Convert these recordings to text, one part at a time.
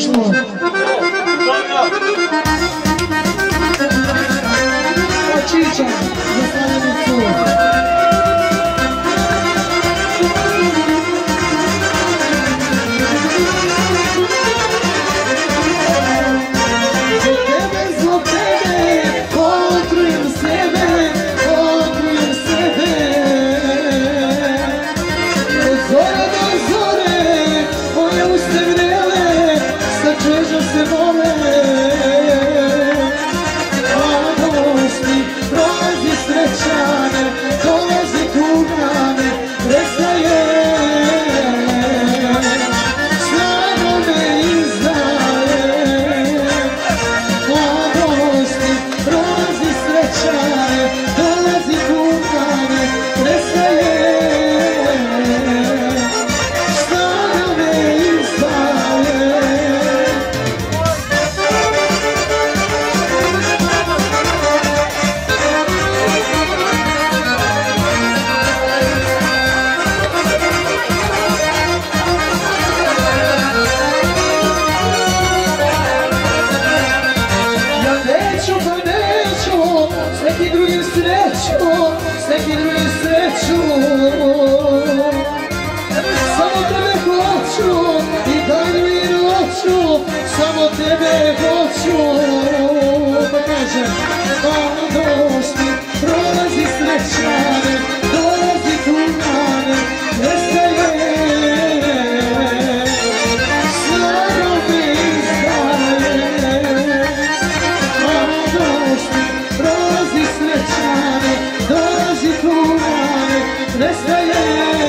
društvo. Čiča za Slavljenicu. Samo tebe hoću, pa kažem, mladosti, prolazi srećane, dolazi tugane, nestaje, snaga me izdaje. Mladosti, prolazi srećane, dolazi tugane, nestaje.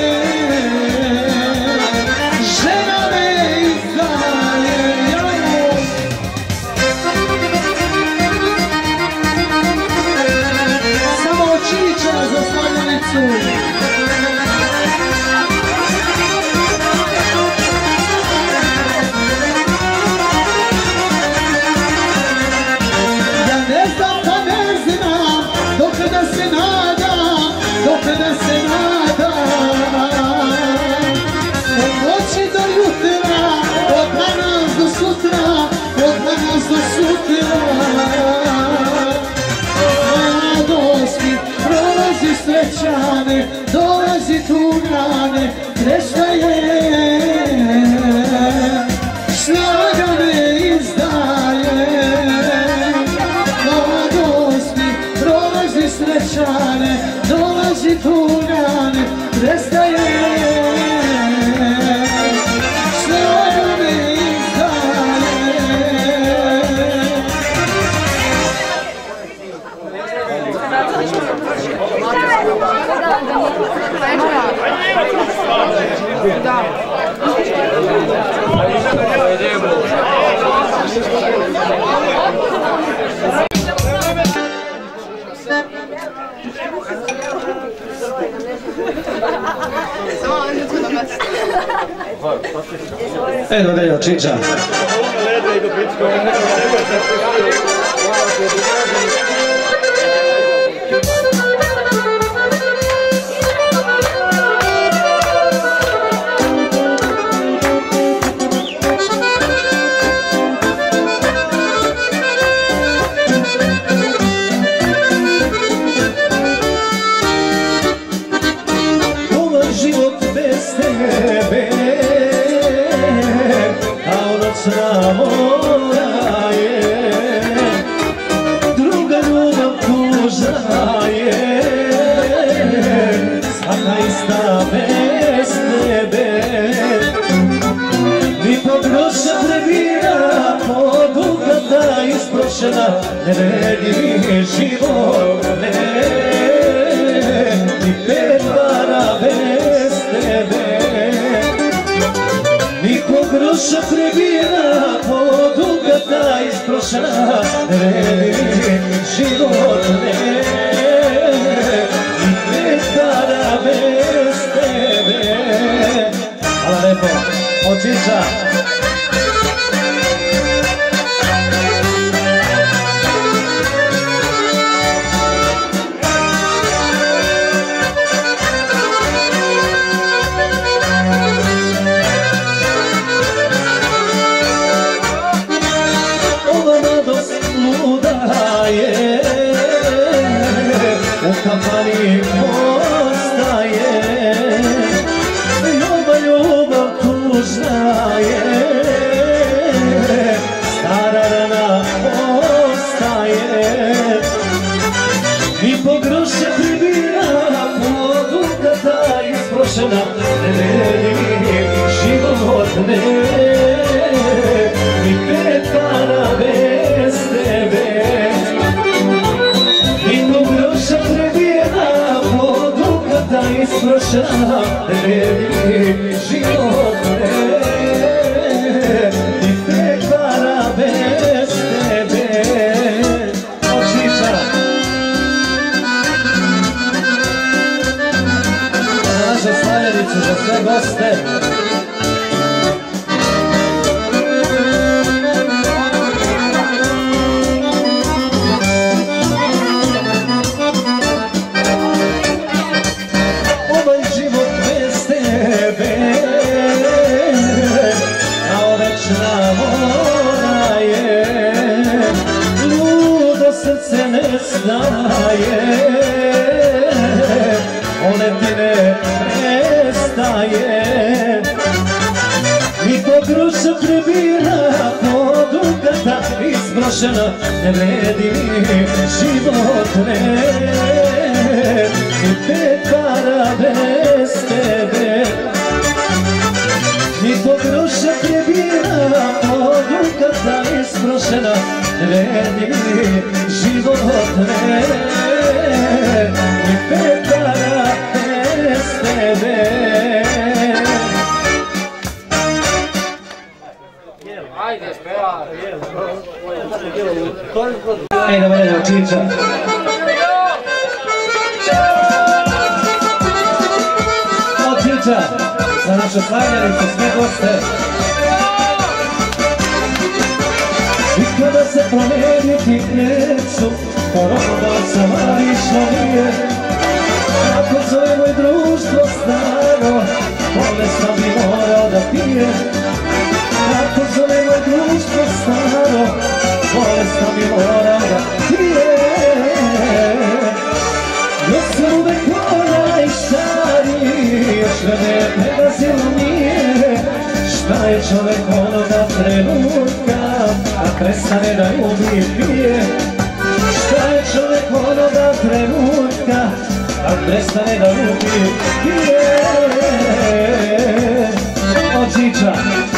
Ja ne znam pa ne znam, dok da se nadam, dok da se nadam. Od noći do jutra, od danas do sutra, od danas do sutra. Mladosti, prolazi srećane, dolazi tugane, nestaje. Snaga me izdaje. Mladosti, prolazi srećane, dolazi tugane, nestaje. Snaga me izdaje. Da. Evo da je Čiča. Moja je, druga ljubav tužna je, svaka ista bez tebe. Ni po groša prebira, po dugata isprošena, ne vredi mi život, ne, ni 5 para bez tebe. Niko groša prebira, po dugata isprošena, ne vredi mi život, ne, ni 5 para bez tebe. Hvala lepo, od Čiča. ostaje, u kafani ostaje, ljubav tužna je, stara rana ostaje, i po groše pribira, po dukata isprošena, ne vredi život ne, ni 5 para bez tebe. I po groše pribira, po dukata isprošena, ne vredi život ne, ni 5 para bez tebe. Očiša našu slavljenicu za sve goste. Ovaj život bez tebe kao večna mora je, ludo srce ne znaje, one ti ne prestaje. I po gruša prebira, po dukata isprošena, ne vredi život ne, ni 5 para bez tebe. I po gruša prebira, po dukata isprošena, ne vredi život ne, ni 5 para bez tebe. Ajde, valjeno, Čiča. O, Čiča, za našu slavljenicu, sve goste. I kada se promeniti neću, poroba sam, ali što nije. Ako zove moj društvo staro, bolestan bi morao da pije. Ako zove moj društvo staro, bolestan bi morao da pije. Još sam uvek onaj stari, još me ne pregazilo nije. Šta je čovek onoga trenutka, a prestane da ljubi i pije? Šta je čovek onoga trenutka, a prestane da ljubi i pije? O, Čiča.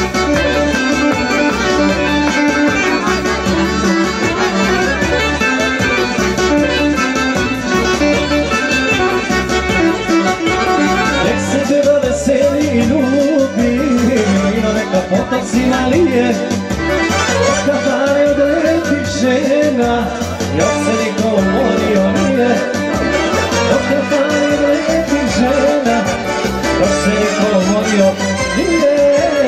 Nek se beba veseli i ljubi, vino neka potocima lije. Od kafane od lepih žena, još se niko umorio nije. Od kafane od lepih žena, još se niko umorio nije.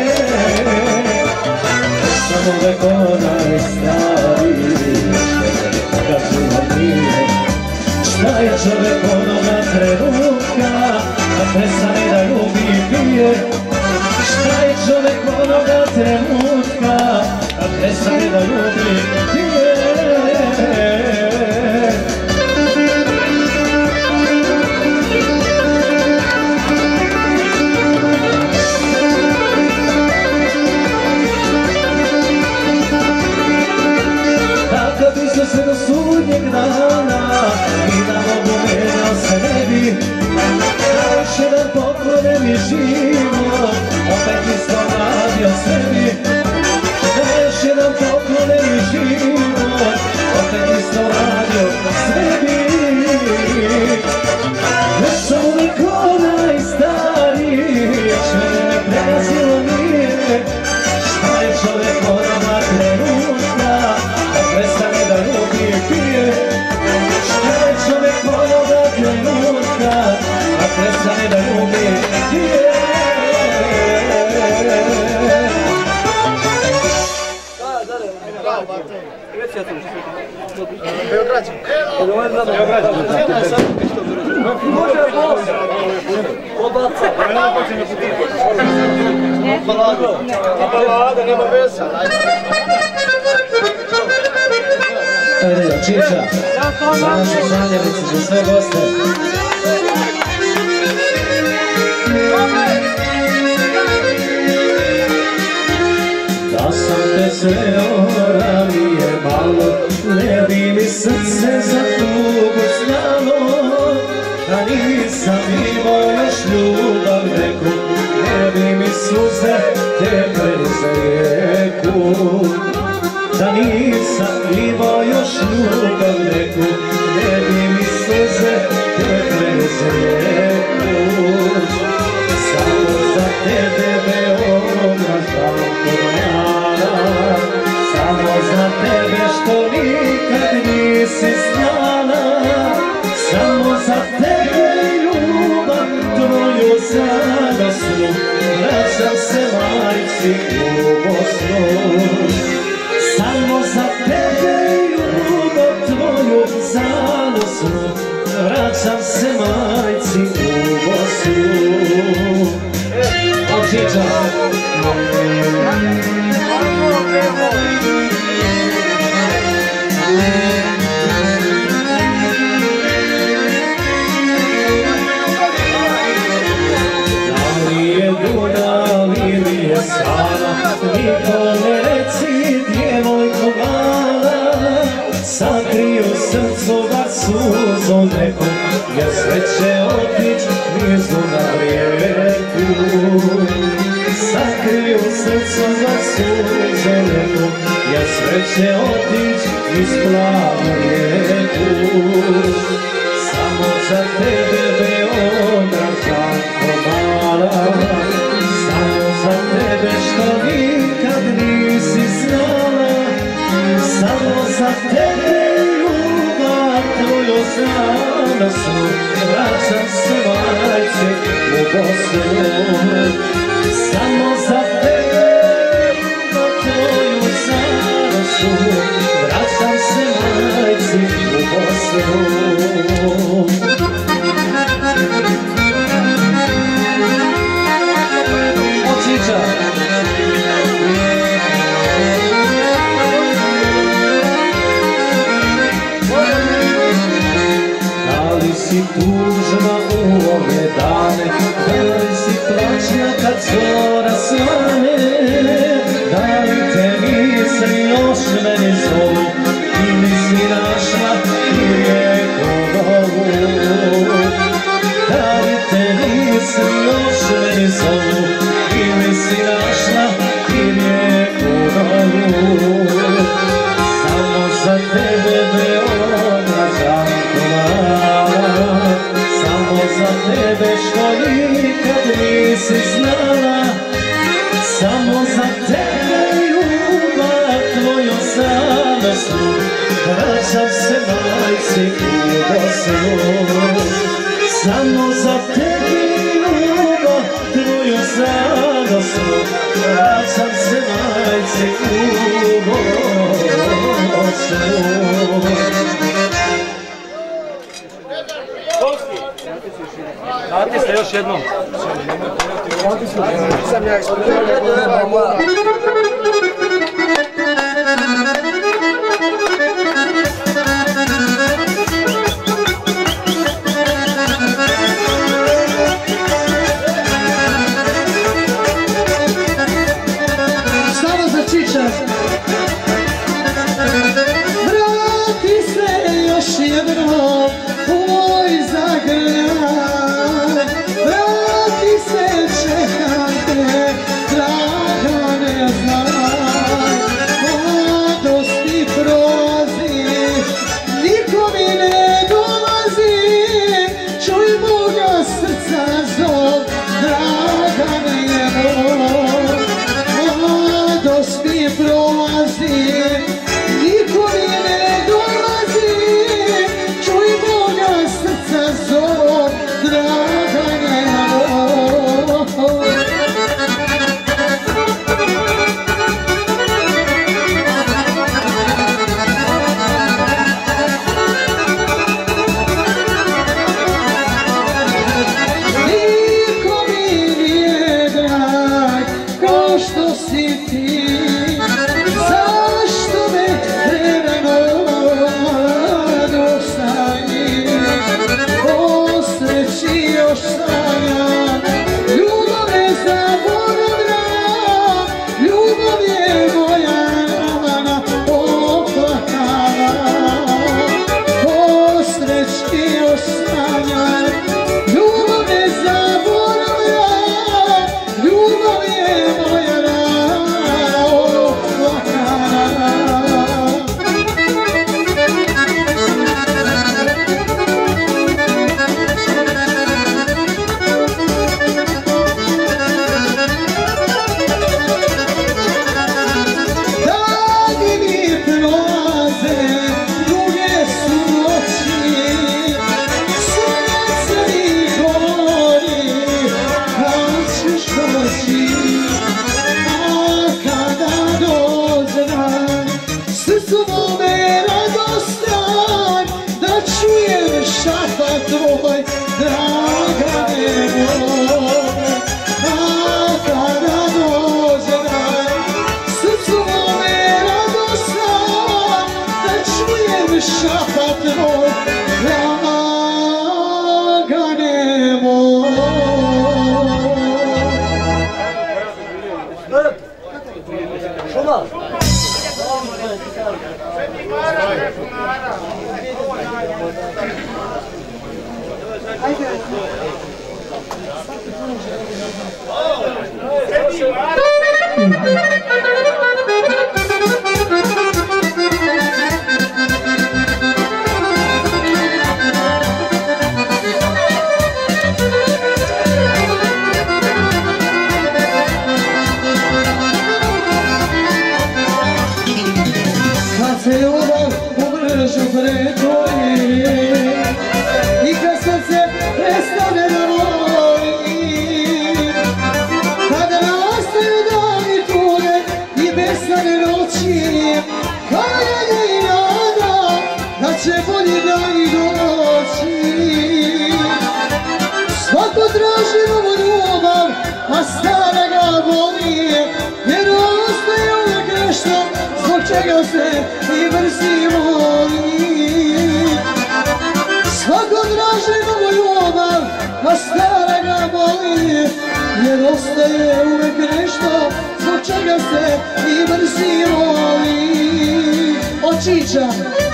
Samo uvek onaj stari, što ga život nije. Šta je čovek onoga trenutka, a prestane da ljubi i pije? Šta je čovek onoga trenutka, a prestane da ljubi i pije? Takav bi se do sudnjeg dana i da mogu menjao se ne bi. Da još jedan poklonem je život, opet isto radio sebi. Da još jedan poklonem je život, opet isto radio sebi. Još sam uvijek onaj stari, još mene ne pregazilo nije. Šta je čovek onoga trenutka, a prestane da ljubi i pije? Šta je čovek onoga trenutka, a prestane da ljubi i pije? Ajde, Čiča, za naše sanjarice, za sve goste. Da sam te sreo ranije malo, ne bi mi srce za tugu znalo. Da nisam imao još ljubav neku, ne bi mi suze tekle za rijeku. Da nisam imao još ljubav neku, ne bi mi suze tekle za rijeku. Samo za tebe Beograd zapoljala, samo za tebe što nikad nisi znala. Samo za tebe ljubav tvoju zanosnu, vraćam se majci u Bosnu. Samo za tebe ljubav tvoju zanosnu, vraćam se majci u Bosnu. Čiča. Niko ne reci, djevojko mala, sakriju srcu bar suzo nekom, jer sve će otić nizu na rijeku. Sakriju srcu bar suzo nekom, jer sve će otić niz plavu rijeku. Samo za tebe Beograd jako mala, samo za tebe što nikad nisi znala. Samo za tebe ljubav tvoju zanosnu, vraćam se majci u Bosnu. Samo za tebe ljubav tvoju zanosnu, vraćam se majci u Bosnu. Čiča. Da li si tužna u ove dane, da li si plaćna kad zora svane, da li te misli još meni zovu, ili si našla i rijeku novu. Da li te misli još meni zovu, ili si našla i rijeku novu. Samo za tebe Beograd jako mala, samo za tebe što nikad nisi znala. Samo za tebe ljubav tvoju zanosnu, vraćam se majci u Bosnu. Samo za tebe ljubav tvoju zanosnu, vraćam se majci u Bosnu. Dati se još jednom. Sam ja Samo za Čiča. Vrati se još jednom u moj zagrljaj. Vrati se, čekam te, draga ne znam. si šapat moj, lagane moj. Šuma! Kad se ljubav u mržu pretvori i kad srce prestane da voli, kada nastaju dani tuge i besane noći, kajanje i nada da će bolji dani doći. Svako traži novu ljubav, a stara ga boli, jer ostaje uvijek nešto zbog čega se i mrzi voli. Svako traži novu ljubav, a stara ga boli, jer ostaje uvijek nešto zbog čega se i mrzi voli. Očića.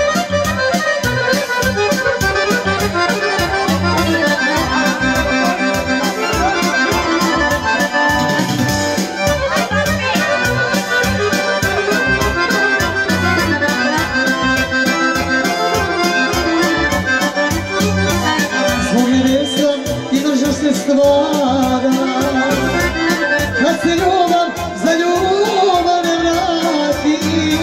Stvara, kad se ljubav za ljubav ne vrati,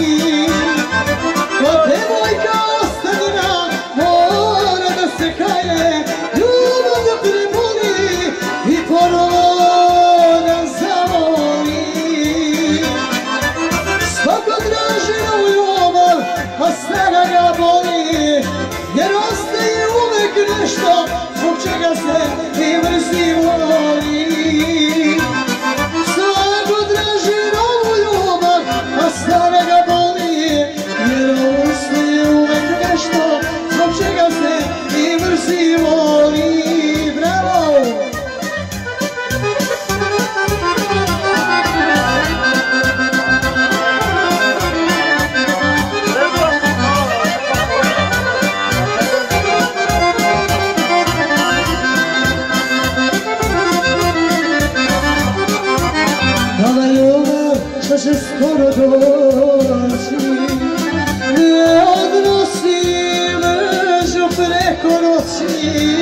kod devojka ostavljena mora da se kaje, ljubav da preboli i ponovo da zavoli. Svako traži novu ljubav, a stara ga boli, jer ostaje uvek nešto zbog čega se i mrzi voli. Svako traži novu ljubav, a stara ga boli, jer ostaje uvek nešto zbog čega se i mrzi voli. Bravo! Što će skoro doći, ne odnosi mržu preko noći.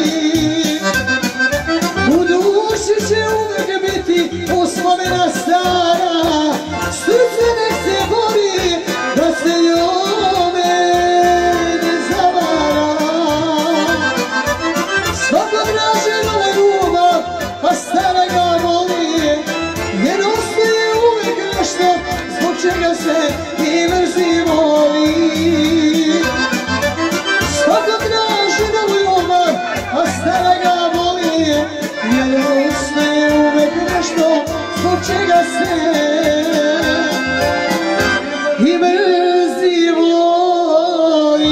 U duši će uvijek biti uspomena stara, srce nek se bori da se njome ne zavara. Svako traži novu ljubav, a stara ga voli, jer ostaje uvijek nešto zbog čega se i mrzi voli. Svako traži novu ljubav, a stara ga voli, jer ostaje uvijek nešto zbog čega se i mrzi voli.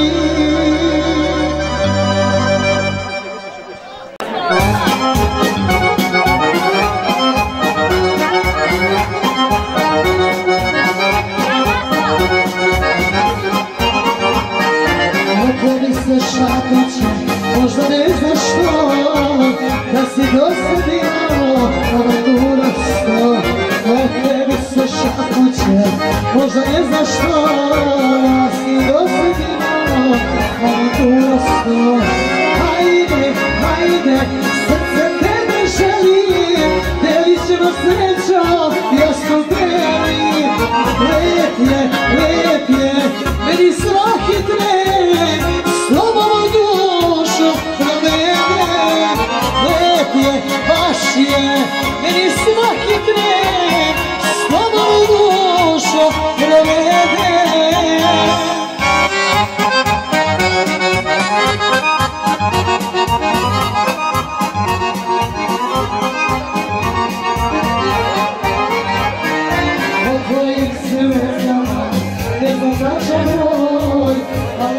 Šapuće, možda ne znaš što, da si dosadilo avantura sto. O tebi se šapuće, možda ne znaš što, da si dosadilo avantura sto. Hajde, hajde, srce tebe želi, delit ćemo srećo, jasno beli. Lep je, meni svaki tren, slobodnu dušu provede. Lep je, baš je, meni svaki tren, slobodnu dušu provede. Od tvojih srca ne znam značaj broj, ali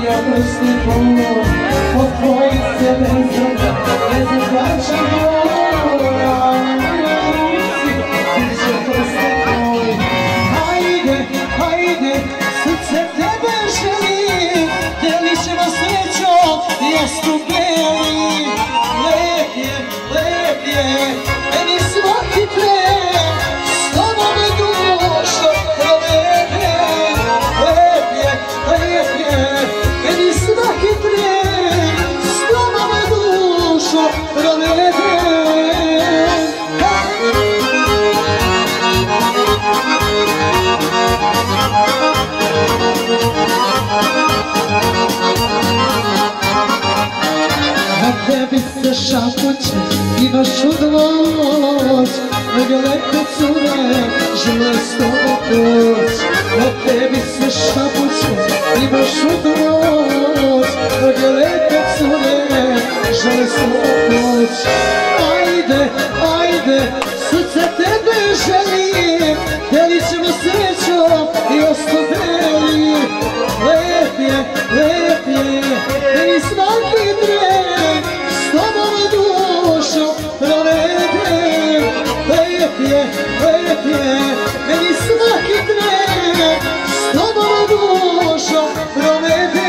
ja prsti tvoj, od tvojih se ne zaplačam mora. Ti će prsti tvoj, hajde, srce tebe želi, delit ćemo srećom, jasnu beli. Lep je, meni svaki tren, s tobom je dušo provede. Lep je, meni svaki tren, s tobom je dušo provede. Na tebi se šapuće, imaš udloć, mnoge lepe cure žele s tobom poć. Na tebi se šapuće, imaš udloć, mnoge lepe cure žele s tobom poć. Ajde, srce tebe želi, delit ćemo srećom i ostodeli. Lep je, meni svaki tren, s tobom dušom provede. Lep je, meni svaki tren, s tobom dušom provede.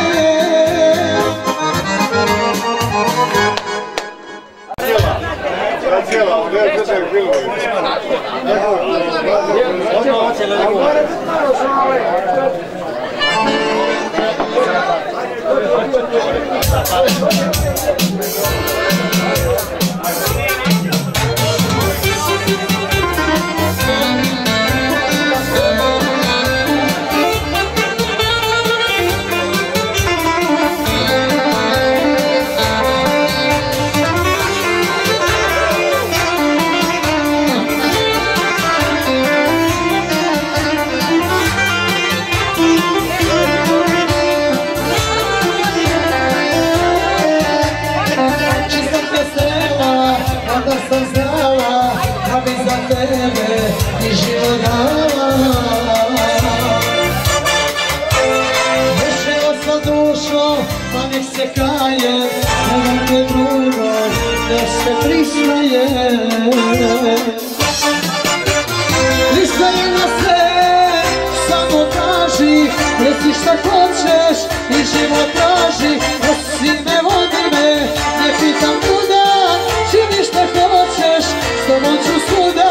Pristaje na sve, samo traži, reci šta hoćeš i život traži. Nosi me, vodi me, ne pitam kuda, čini šta hoćeš, s tobom ću svuda.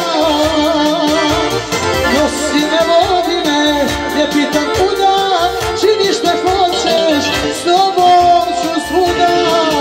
Nosi me, vodi me, ne pitam kuda, čini šta hoćeš, s tobom ću svuda.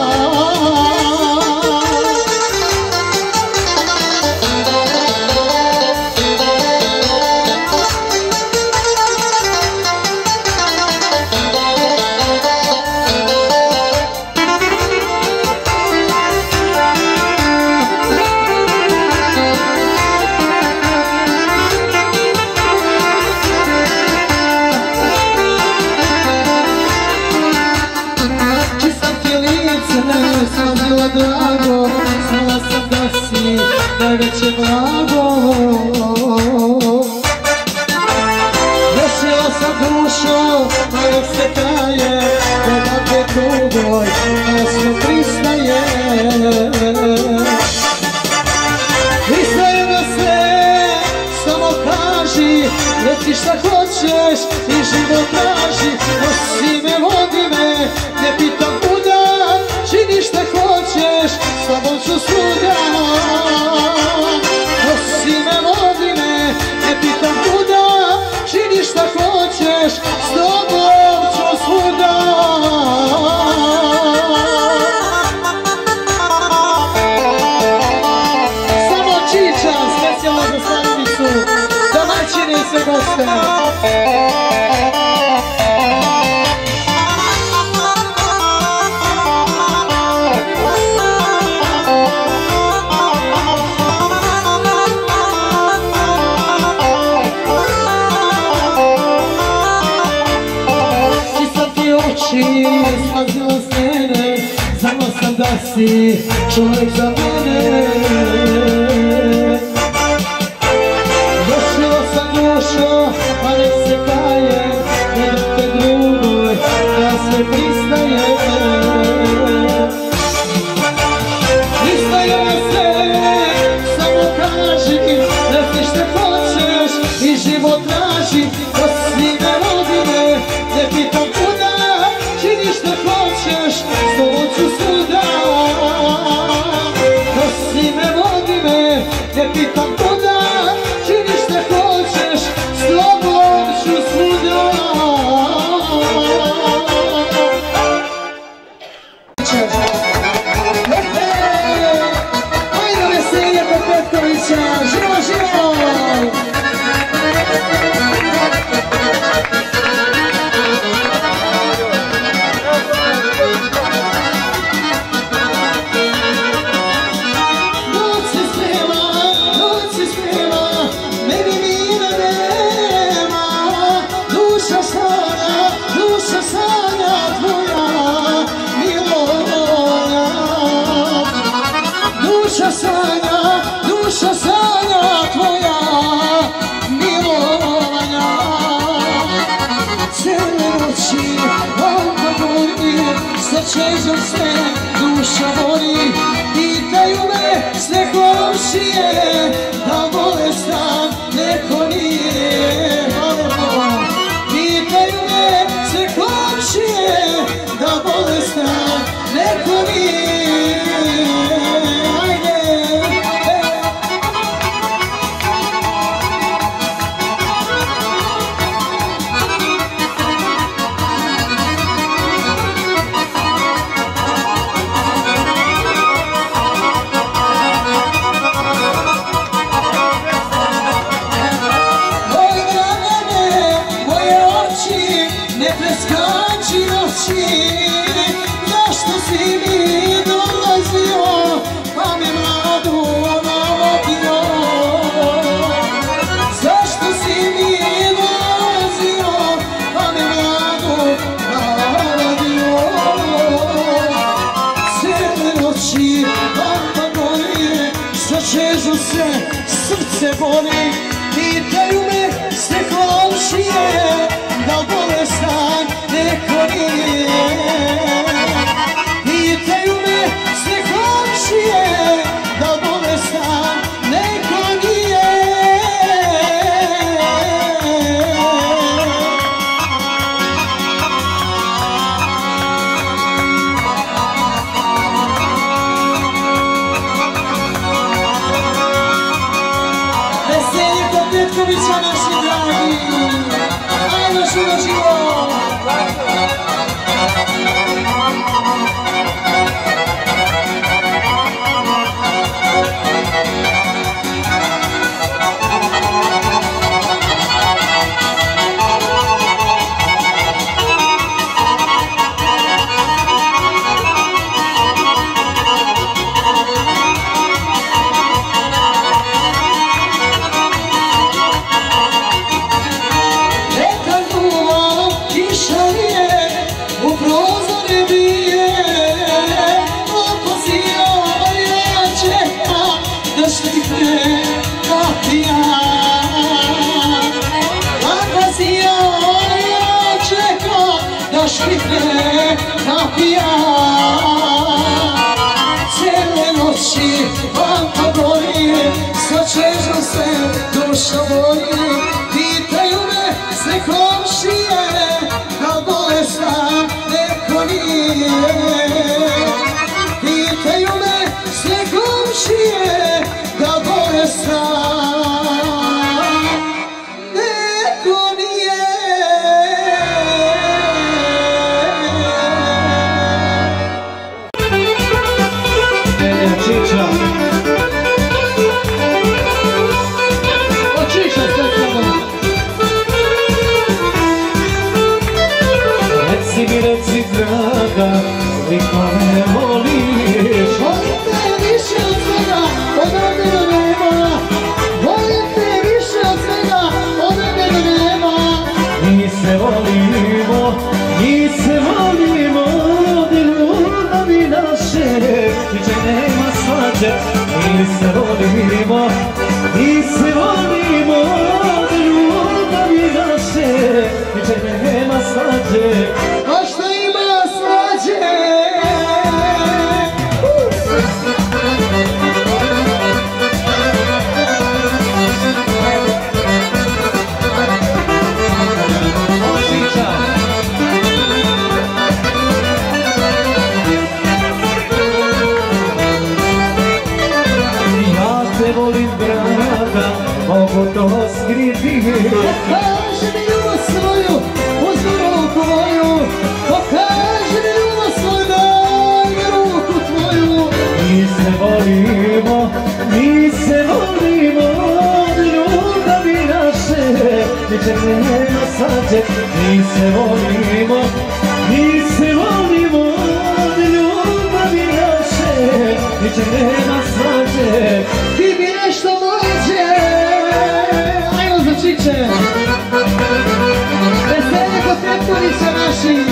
Drago, znala sam da si najveće blago. Nosila sam dušo, a uvek se traje, odakle drugoj jasno pristaje. Pristaje na sve, samo kaži, reci šta hoćeš i život traži. Nosi me, vodi me, ne pitam kuda, čini šta hoćeš, s tobom ću svuda. Nosi me, vodi me, ne pitam kuda, čini šta hoćeš, s tobom ću svuda. Samo čičam, specijalno za Stanovicu, domaćine i sve goste. Smazila s mene, znala sam da si čovjek za mene. Došla sam dušo, a nek se kaje, ne da te drugoj, da sve pristaje. čežom se duša voli. Pitaju me sve komšije da bolestan neko nije. Pitaju me sve komšije da bolestan neko nije. Zašto si mi dolazio, pa me mladu navodio? Zašto si mi dolazio, pa me mladu navodio? Cijele noći vata gori, začežu se, srce boli. Pitaju me sve komšije da bolestan neko nije. Pitaju me sve komšije da bolestan neko nije. Veselje kod Petkovića naši dragi. Ajmo živo. Cijele noći vata gori, začežu se duša voli. Pitaju me sve komšije da bolestan neko nije. Pitaju me sve komšije da bolestan neko nije. Čiča. Očiša sve tamo. Reci draga, koliko me voliš. Volim te više od svega, odavde do nema. Volim te više od svega, odavde do nema. Mi se volimo, od ljubavi naše, niče nema svađe. Mi se volimo, od ljubavi naše, niče nema svađe. A što ima svađe? Volim draga, mogu to skriti. Pokaži mi ljubav svoju, uzmi ruku moju. Pokaži mi ljubav svoju, daj mi ruku tvoju. Mi se volimo, od ljubavi naše, niče nema svađe. Mi se volimo, od ljubavi naše, niče nema svađe. Ti mi nešto mlađe. Ajmo za Čiče. Veselje kod Petkovića naši.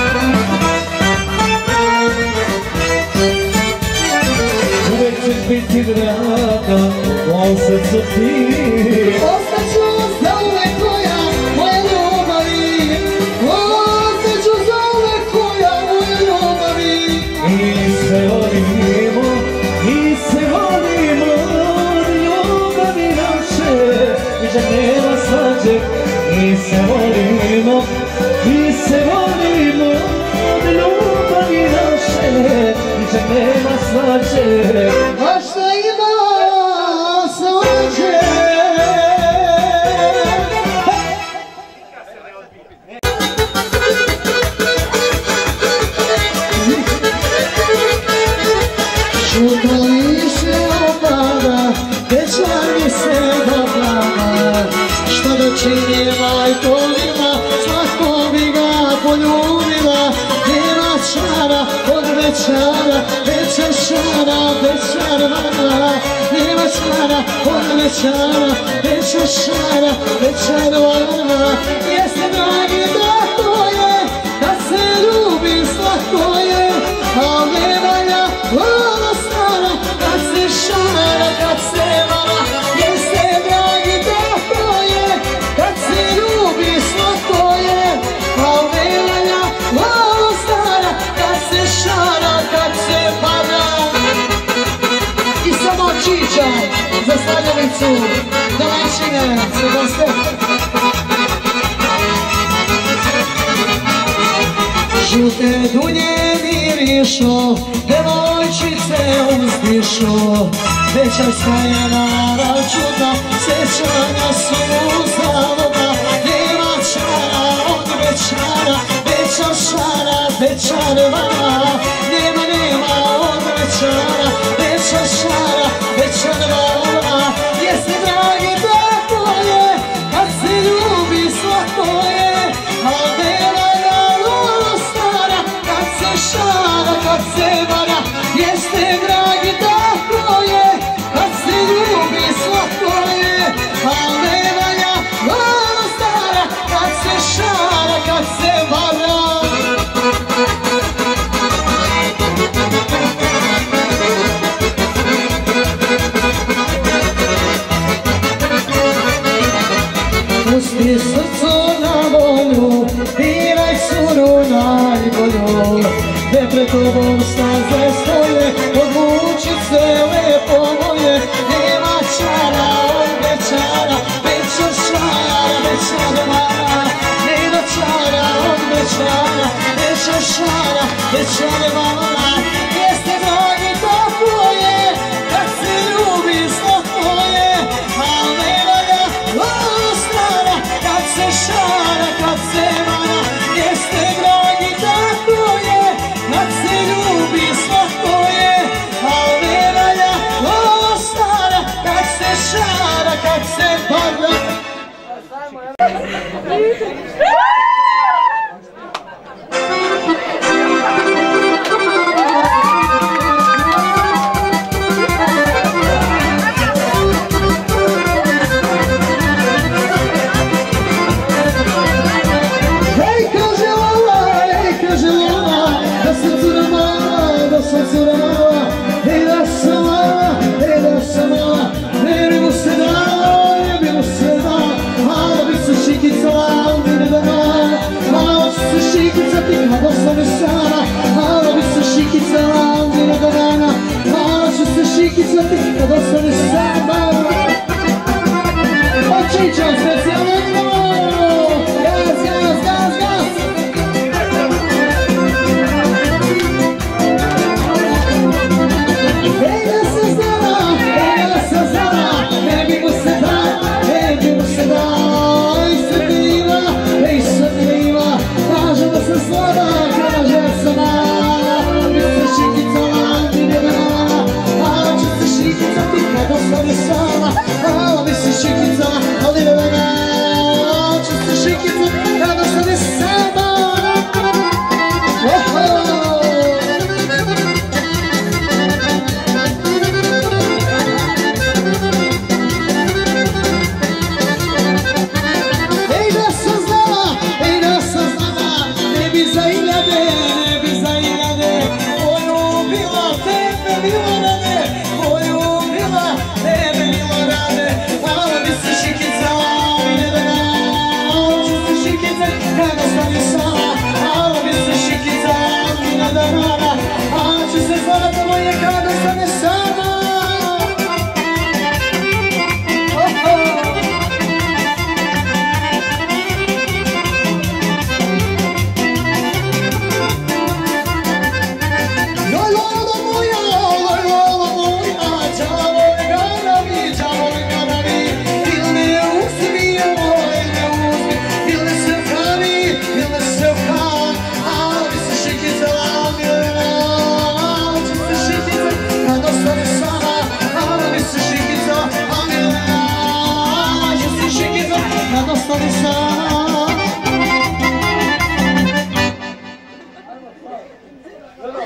Uvijek ćeš biti u mom srcu ti. Ostaću zauvek tvoja, moja ljubavi. Ostaću zauvek tvoja, moja ljubavi. I se volimo, i se volimo od ljubavi naše, niđe nema svađe. I se volimo, i se volimo od ljubavi naše, niđe nema svađe. A šta ima svađe? Žuto liše opada, večer mi se dopada. Što da čini majkovima, svako bi ga poljubila. Nema čara od večara, večer šara, večer vana. Nema čara od večara, večer šara, večer vana. Jeste dragi da to je, da se ljubi svako je, a ne valja vola stara, kad se šara, kad se vana. Jeste dragi da to je, kad se ljubi svako je, a ne valja vola stara, kad se šara, kad se vana. I samo Čiča za Stanjevicu, domaćine, sve goste. Žute dunje mirišu, devojčice uzdišu. Večerska je narav čudna, sjećanja su uzaludna. Nema čara od večara, večer šara, večer vana. Nema od večara, večer šara, večer vana. Jeste dragi tako je, kad se ljubi svako je, a ne valja vola stara, kad se šara, kad se vana. Jeste dragi tako je, kad se ljubi svako je, a ne valja vola stara, kad se šara, kad se vana. Pusti srcu na volju, biraj curu najbolju. Gde pred tobom staze stoje, odluči se lepo moje. Nema čara od večara, večer šara, večer vana. Nema čara od večara, večer šara, večer vana. Jeste dragi tako je, kad se ljubi svako je, a ne valja vola stara, kad se šara, kad se vana. Jeste dragi tako je, kad se ljubi svako je, a ne valja vola stara, kad se šara, kad se vana. Chiquitza,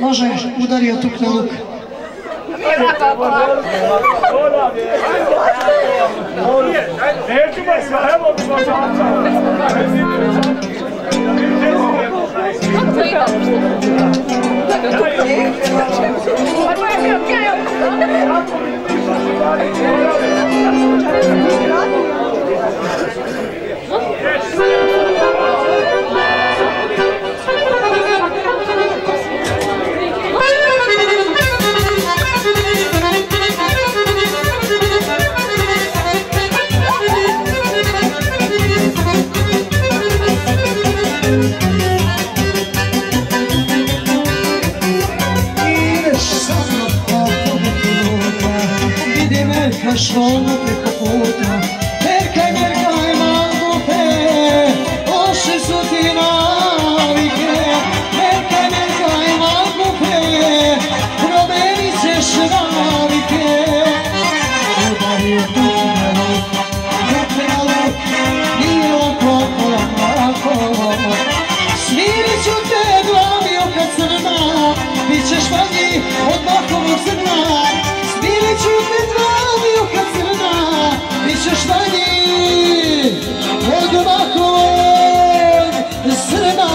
Može, udario tukne luk. Šolno preko puta, merkaj, mangupe, loše su ti navike. Merkaj, mangupe, promenit ćeš navike. Udario tukne luk, nije lako. Smirit ću te glavi oka crna, bit ćeš manji od makovog zrna. Smirit ću te glavi oka crna, bit ćeš manji od makovog zrna.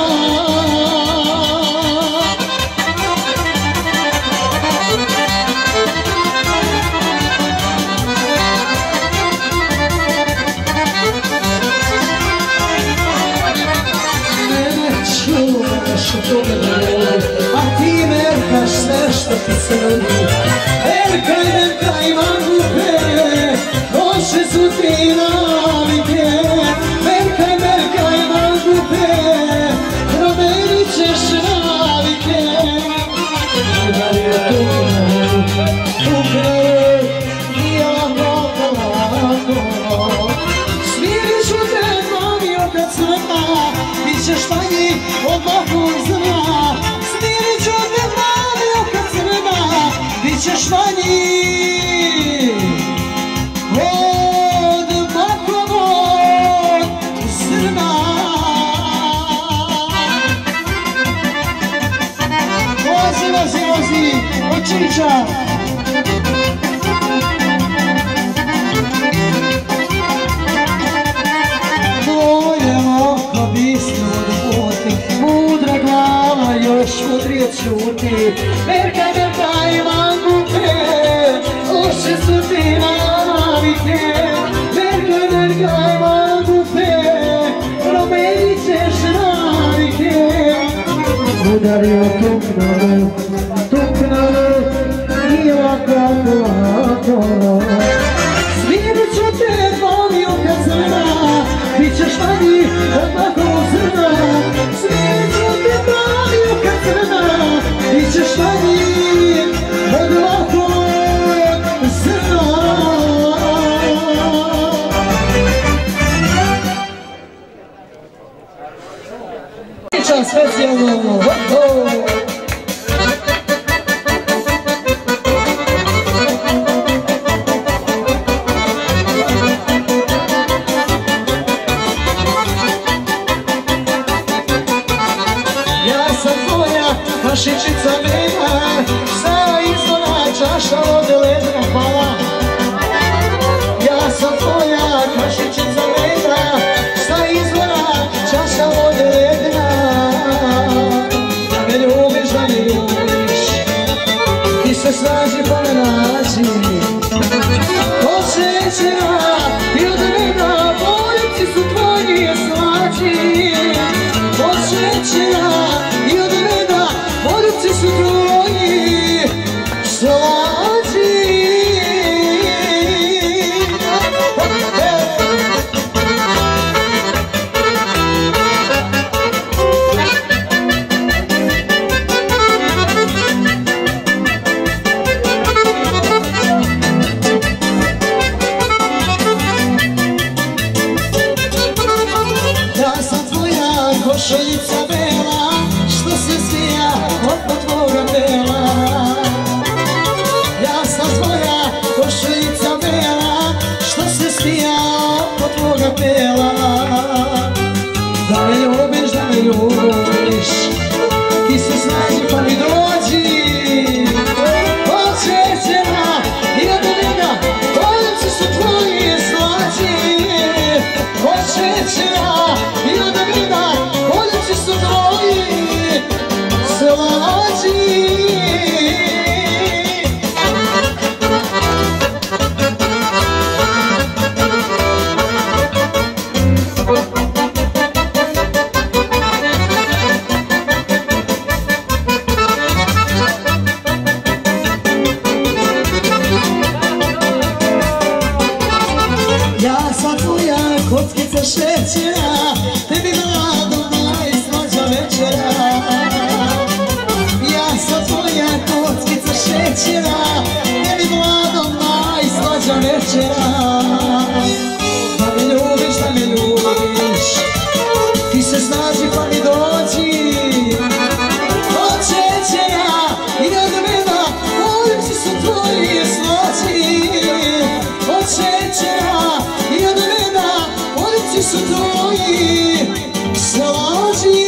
A ti merkaš sve što ti se nudi. Merkaj, mangupe, loše su ti navike. Merkaj, mangupe, promenit ćeš navike. Udario tukne luk, nije lako. Smirit ću te glavi oka crna, bit ćeš manji od makovog zrna. Smirit ću te glavi oka crna, bit ćeš manji od makovog zrna. Vozi, od Čiča. Tvoje oko bistro od puti, mudra glava još mudrije čuti. Merkaj, mangupe, loše su ti navike. Merkaj, mangupe, promenit ćeš navike. Udario tukne luk, nije lako. Smirit ću te glavi oka crna, bit ćeš manji od makovog zrna. Smirit ću te glavi oka crna, bit ćeš manji od makovog zrna. Pričam specijalno. Kašičica mena, sa izvora čaša od ledna pala. Ja sam tvoja kašičica mena, sa izvora čaša od ledna. Da me ljubiš, ti se snaži pa me nađi. Posvećena i od mena, poljubci su tvoji slađi. Posvećena i od mena, poljubci su tvoji slađi. Ja sam tvoja košuljica bela, što se svija oko tvoga tela. Ja sam tvoja košuljica bela, što se svija oko tvoga tela. Da me ljubiš, ti se snađi pa mi dođi. šećera, tebi mlado najslađa večera. Ja sam tvoja kockica šećera, tebi mlado najslađa večera. Da me ljubiš, da me ljubiš, ti se snaži pa mi dođi. Od šećera i od mena, ulici su tvoji slađi. Od šećera i od mena, ulici su tvoji slađi.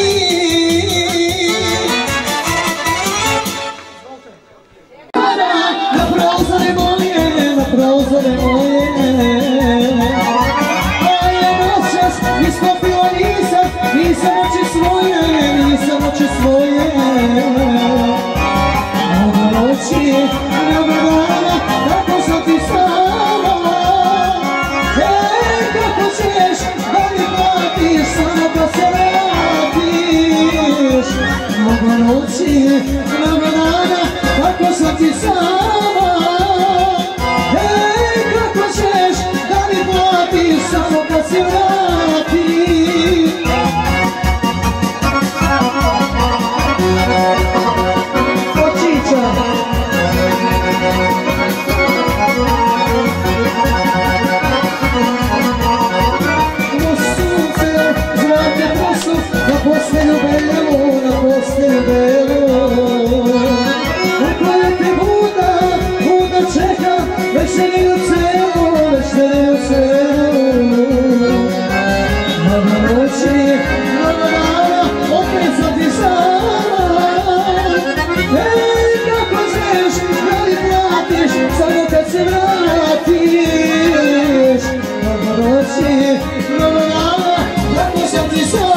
Na prozore moje, na prozore moje, moje noćas iskopila nisam, nisam oči svoje, nisam oči svoje. Mnogo noći, mnogo dana, kako sam ti sama. Kako ćeš da mi platiš, samo da se vratiš. Mnogo noći, mnogo dana, kako sam ti sama. Kako ćeš da mi platiš, samo da se vratiš. Postelju belu, na postelju belu, na koje te Buda čeka, večeri u celu, večeri u celu. Mnogo noći, mnogo dana, opet sam ti sama. Kako ćeš da mi platiš, samo kad se vratiš. Mnogo noći, mnogo dana, kako sam ti sama.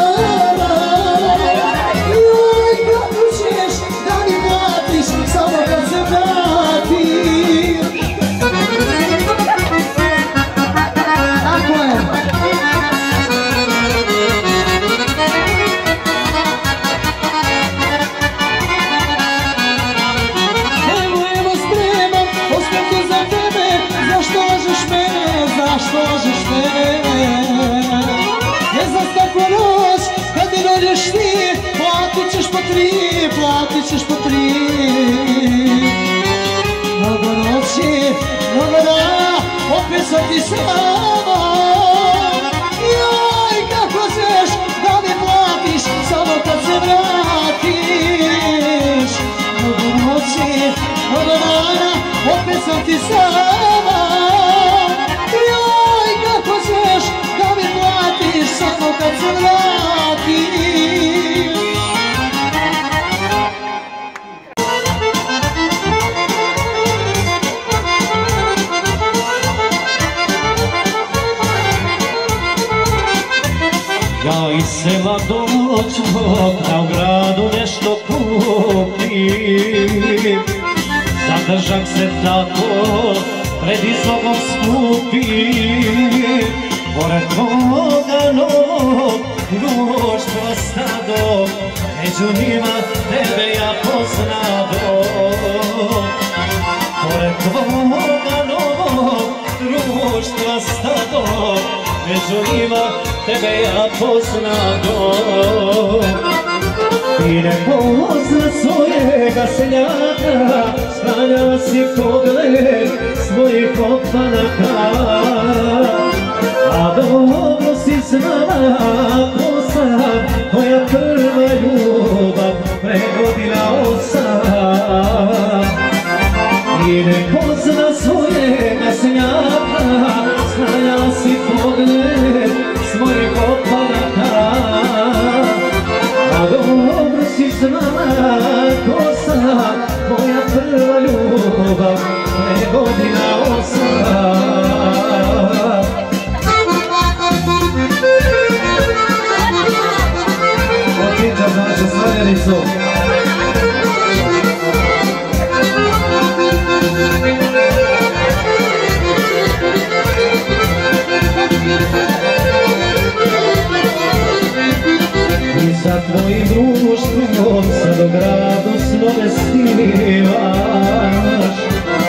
Platit ćeš po tri. Mnogo noći, mnogo dana, opet sam ti sama. Joj, kako ćeš da mi platiš, samo kad se vratiš. Mnogo noći, mnogo dana, opet sam ti sama. Joj, kako ćeš da mi platiš, samo kad se vratiš. Ja iz sela domoćnog na u gradu nešto kupim. Zadržak se tako pred izlogom skupim. Pored tvoga novog društva stado, među njima tebe ja poznado. Pored tvoga novog društva stado, među njima tebe ja poznado. Ti ne pozna svojega seljaka, sklanjala si pogled svojih opanaka. A dobro si znala ko sam, tvoja prva ljubav pregodila 8. Ti ne pozna svojega seljaka, sklanjala si pogled svojih opanaka. A dobro si znala ko sam, tvoja prva ljubav pregodila 8. Otiča znači slavljenicu. I sa tvojim društvom sad u gradu snove snimaš,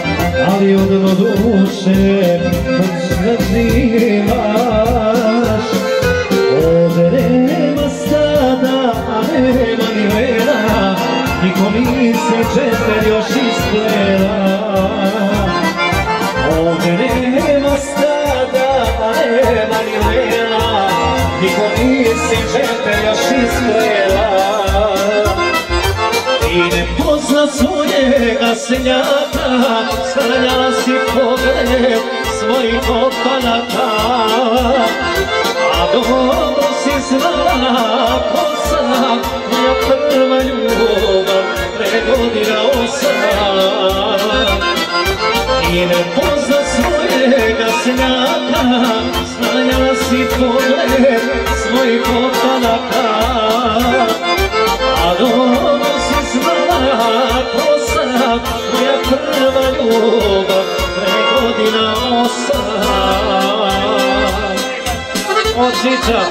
ali od duše dok sve zimaš. nisi džeper još izgleda. Ovdje nema stada, a nema ni lena, niko nisi džeper još izgleda. I ne pozna svojega seljaka, sklanjala si pogled svojih opanaka. A dobro si znala kosa, moja prva ljubav, pre godina 8. I ne pozna svojega seljaka, sklanjala si pogled svojih opanaka. A dobro si znala kosa, moja prva ljubav, pre godina 8. Od Žiča.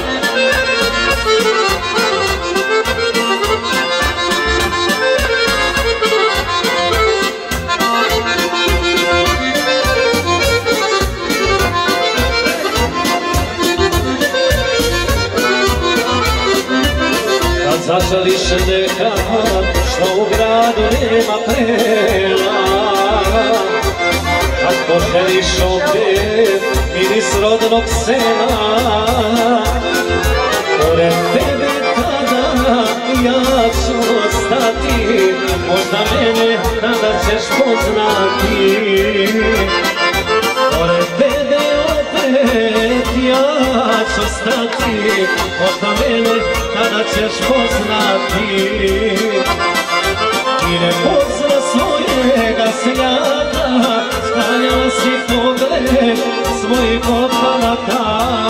Kad zažališ nekad što u gradu nema prela, kad poželiš opet miris rodnog sela, pored tebe tada ja ću ostati, možda mene tada ćeš poznati. Pored tebe opet ja ću ostati, možda mene tada ćeš poznati. I ne pozna svojega seljaka, sklanjala si pogled svojih opanaka.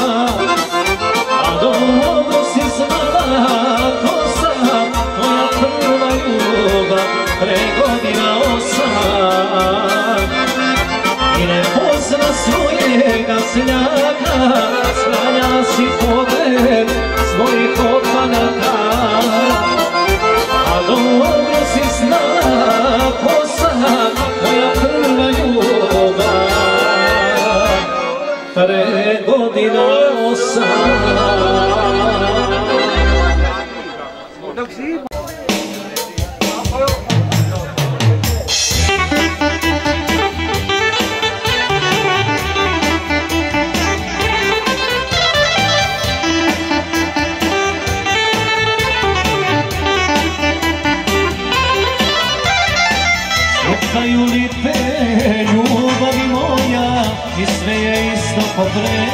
A dobro si znala kosa, tvoja prva ljubav, pre godina 8. I ne pozna svojega seljaka, sklanjala si pogled svojih opanaka. A dobro si znala kosa, moja prva ljubav, pre godina 8. Sretaju li te ljubavi moja i sve je isto ko pre?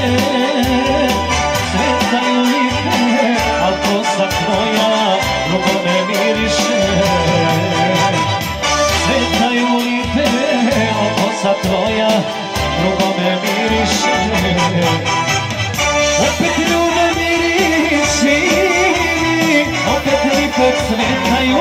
Sretaju li te, al kosa tvoja drugo ne miriše? Sretaju li te, al kosa tvoja drugo ne miriše? Opet ljubav miriši, opet lipe cvetaju,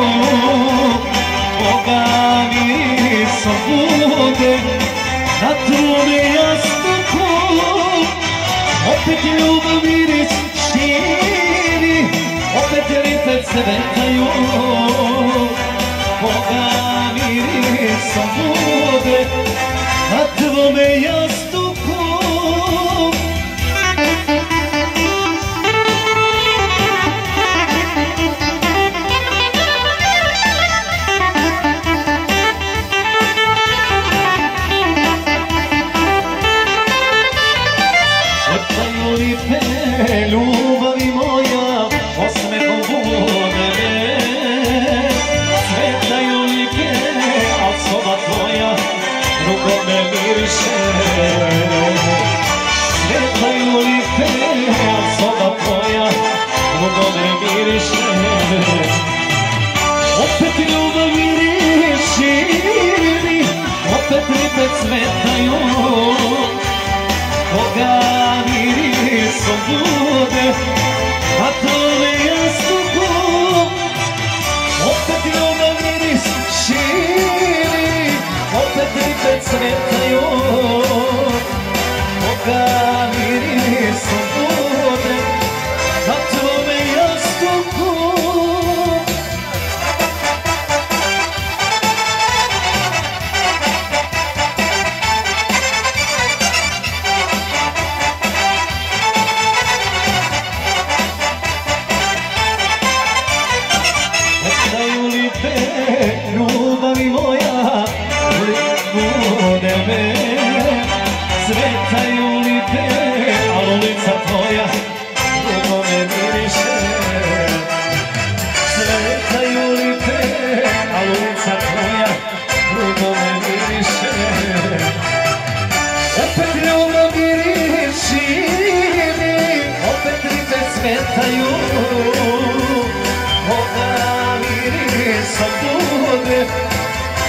Boga mirisom bude na tvome jastuku. Opet ljubav miris širi, opet lipe cvetaju, Boga mirisom bude na tvome jastuku. Ljubavi moja, osmehom bude me, svetaju li te, al soba tvoja drugo ne miriše. Svetaju li te, al soba tvoja drugo ne miriše. Opet ljubav miriši, opet lipe cvetaju, Boga mirisom bude na tvome jastuku. Opet ljubav miris širi, opet lipe cvetaju, Boga mirisom bude na tvome jastuku.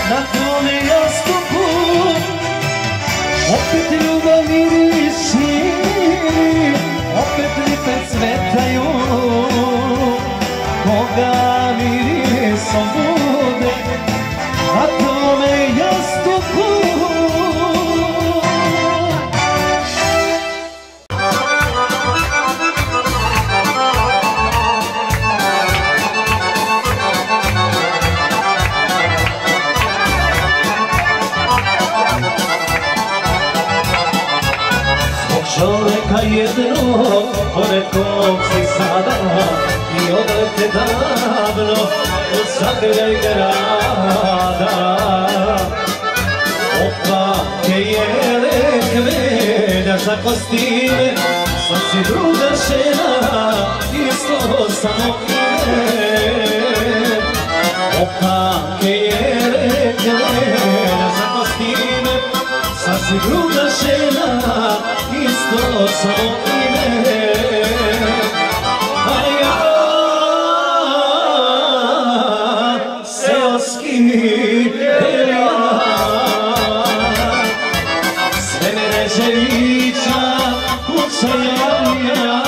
na tvome jastuku, opet ljubav mirisi, opet lipe cvetaju, koga mirisom bude na tvome jastuku. Čovjeka jednog, pored kog si sada i odlete davno u zagrljaj grada. Opa, ke je rekve da za kostime, sad si druga žena, isto samo ime. Opa, ke je rekve da za kostime, sad si druga žena, isto samo ime. A ja, seoski deljak, sve me reže vića, kuća javlja.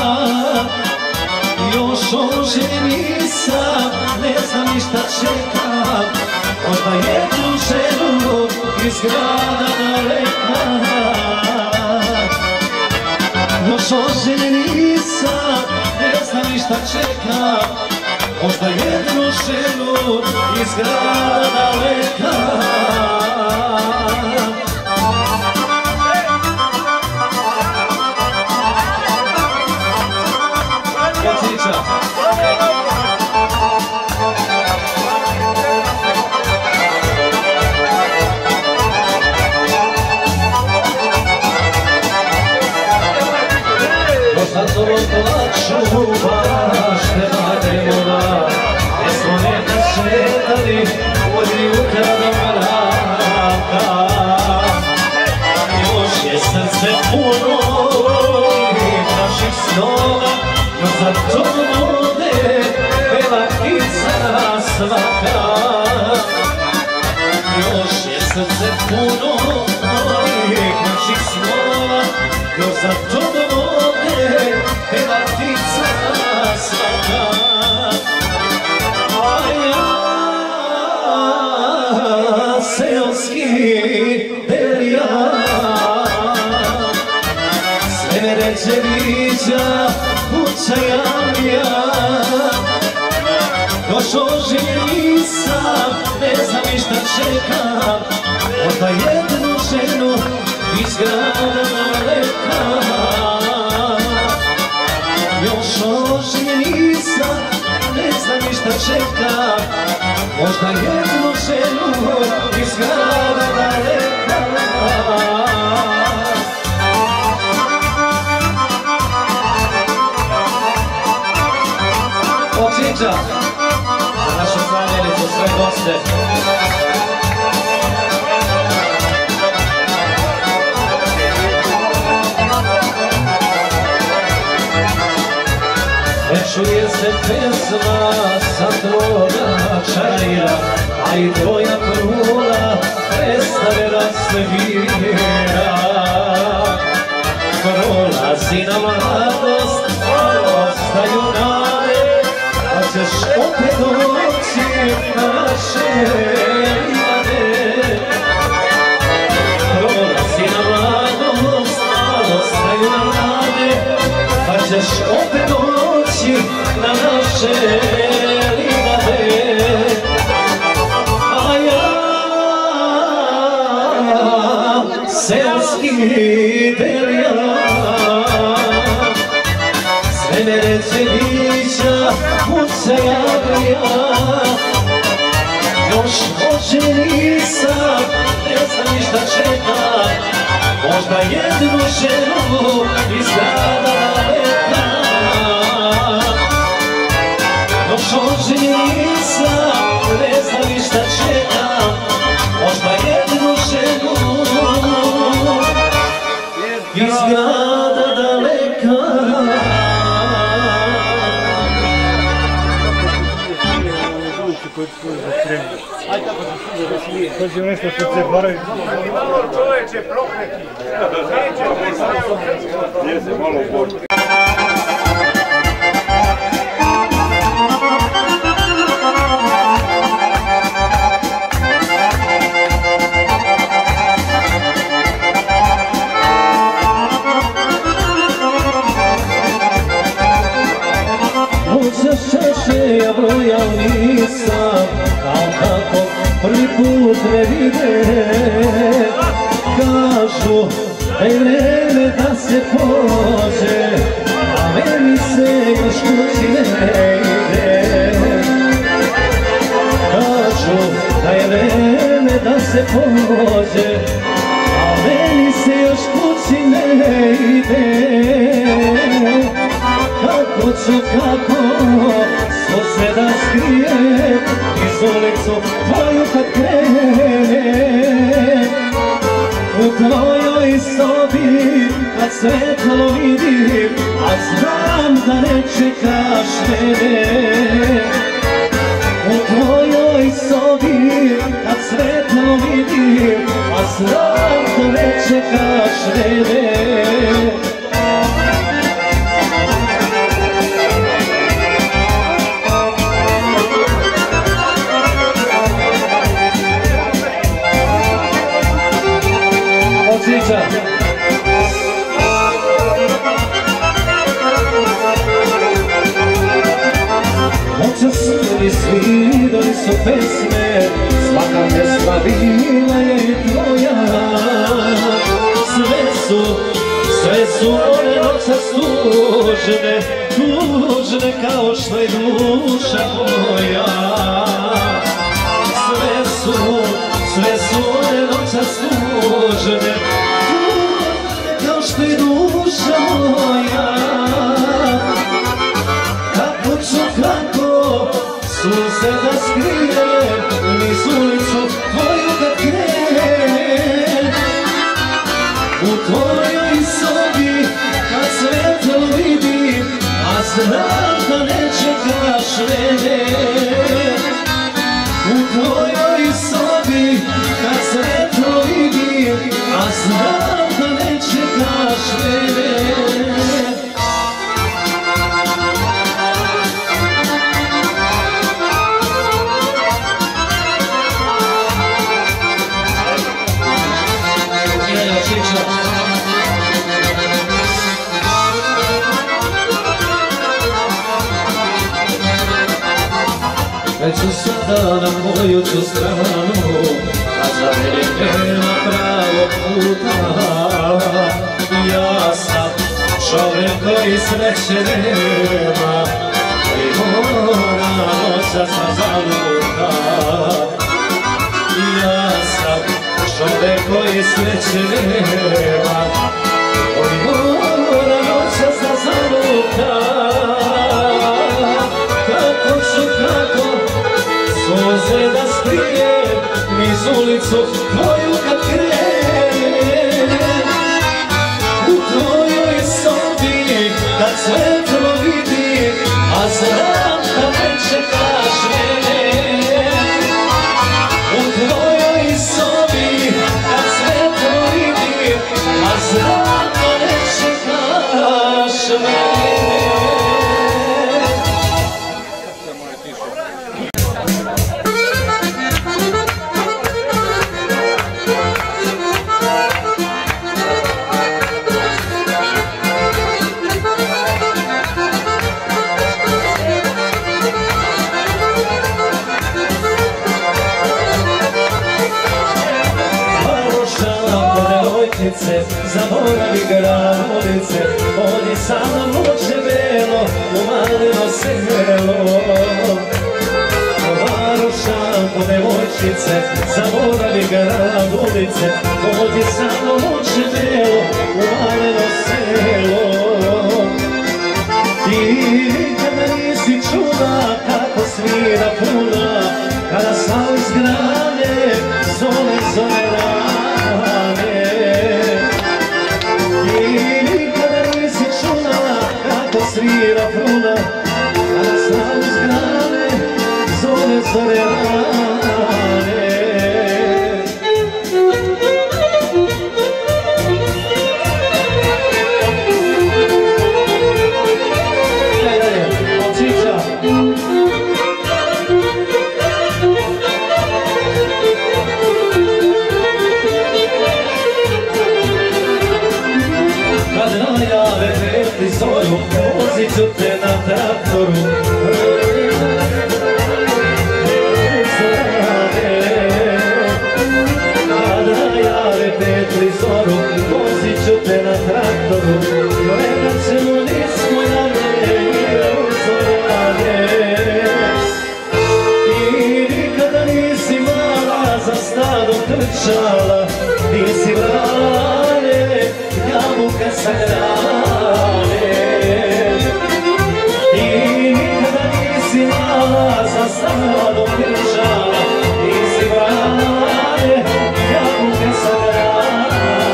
Još oženi sam, ne znam ništa čekam, možda jednu ženu iz grada daleka. Još oženi sam, ne znam ništa čekam, možda jednu ženu iz grada daleka. Možda to plaću baš te vademo, jer smo nekad šetali od jutra do mraka. Još je srce puno naših snova, još za to bude peva ptica svaka. Još je srce puno naših snova, još za to peva ptica svaka. A ja, seoski deljak, sve me reče viđa, kuća javlja. Još oženi sam, ne znam ništa čekam, možda jednu ženu iz grada daleka. Još oženi sam, ne znam ništa čekam, možda jednu ženu iz grada daleka. Očića za našu sanjenicu, sve goste. Ne čuje se pesma sa tvoga čaja, a i tvoja krula prestane da se vira. Prolazi na mladost, ostaju nade, pa ćeš opet doći na naše livade. Prolazi na mladost, ostaju nade, pa ćeš opet doći na naše livade. A ja, seoski deljak, sve me reče vića, kuća javlja. Još oženi sam, ne znam ništa čekam, možda jednu ženu iz grada daleka. Još oženi sam, ne znam ništa čekam, možda jednu ženu iz grada daleka. Koji je zatremio. Dođe nešto što se baraju. Malo čovječe prokleti. Nije se malo uporno. Ja brojao nisam, kao tako prvi put me vide. Kažu da je vreme da se pođe, a meni se još kući ne ide. Kažu da je vreme da se pođe, a meni se još kući ne ide. Kako ću, kako se da skrijem iz ulicu tvoju kad krene. U tvojoj sobi kad svetlo vidim, a znam da ne čekaš mene. U tvojoj sobi kad svetlo vidim, a znam da ne čekaš mene. Noćas mi svidali su pesme, svaka pesma bila je i tvoja. Sve su one noćas tužne, tužne kao što je duša moja. Sve su one noćas tužne, kao što je duša moja. Kako ću, kako suze da skrijem niz ulicu tvoju kad krenem. U tvojoj sobi kad svetlo vidim, a znam da ne čekaš mene. U tvojoj sobi kad svetlo vidim, a znam da ne čekaš mene. Već ću sada na moju ću stranu, a za mene nema pravog puta. Ja sam čovjek koji sreće nema, koji mora noćas na zaluta. Ja sam čovjek koji sreće nema, koji mora noćas na zaluta. Kako ću, kako suze da skrijem niz ulicu tvoju kad krenem. U tvojoj sobi kad svetlo vidim, a znam da ne čekaš mene. U tvojoj sobi kad svetlo vidim, a znam da ne čekaš mene. Zaboravi grad ulice, odi sa mnom noće belo u maleno selo. Varošanko devojčice, zaboravi grad ulice, odi sa mnom noće belo u maleno selo. Ti nikada nisi čula kako svira puna, kada slavu iz grane zove zove rane. Svira pruna, kada slavu iz grane zove zore rane. svetli zoru, vozit ću te na traktoru. Kada jave petli zoru, vozit ću te na traktoru. Gledat ćemo nismo javne i uzorane. I nikada nisi mala za stado trčala, nisi vrane, jabuka sa grane. I nikada nisi mala za stado trčala, nisi vrane, jabuka sa grane.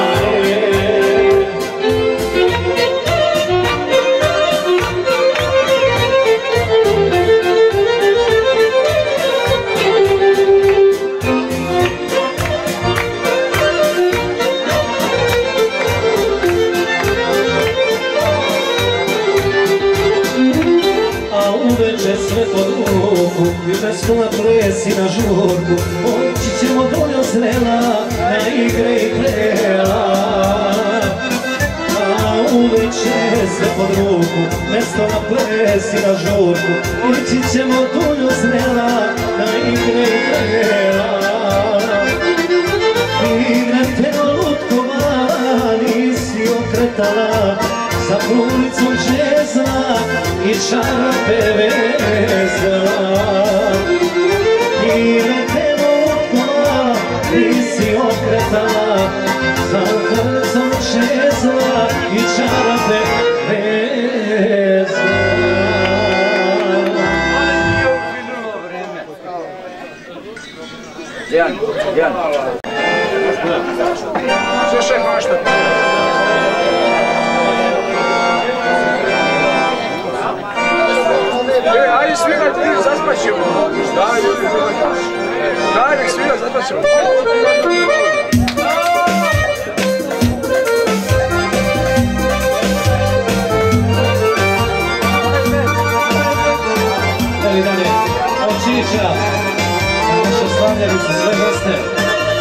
Sve pod ruku, umesto na ples i na žurku, oći ćemo dolje zrela, na igre i krela. A uveče sve pod ruku, umesto na ples i na žurku, oći ćemo dolje zrela, na igre i krela. Igre te lutkovala, nisi okretala, za ulicom čezla i čarape vezala. I letelo okolo, nisi okretala, za ulicom čezla i čarape vezala. Dejan. Slušaj mašta. Ajde svirat, zaspat ćemo. Daj nek svirat, zaspat ćemo. Evo dalje, od Čiča, naše slavljarice, sve goste.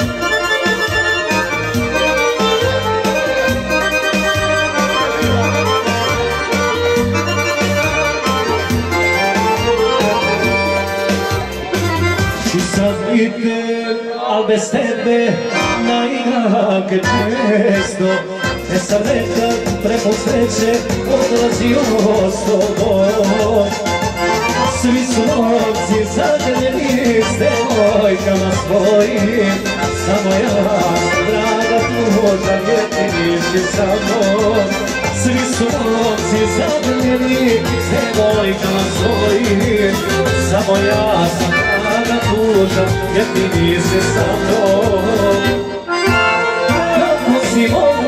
Al bez tebe na igrake često, sam nekad preko sreće odlazio s tobom. Svi su novci zagrljeni s devojkama svojim, samo ja, draga tuža, vjetiniši sa mnom. Svi su novci zagrljeni s devojkama svojim, samo ja sam draga tuža, vjetini se sa mnom. Kako si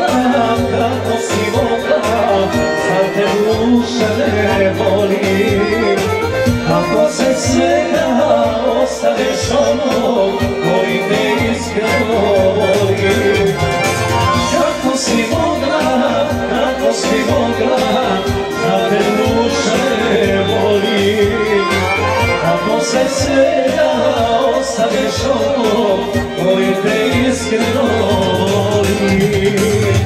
mogla, za te duša ne boli. Kako se svega ostaveš onom koji te iskreno voli. Kako si mogla, za te duša ne boli. Kako se svega ostaveš onom koji te iskreno voli.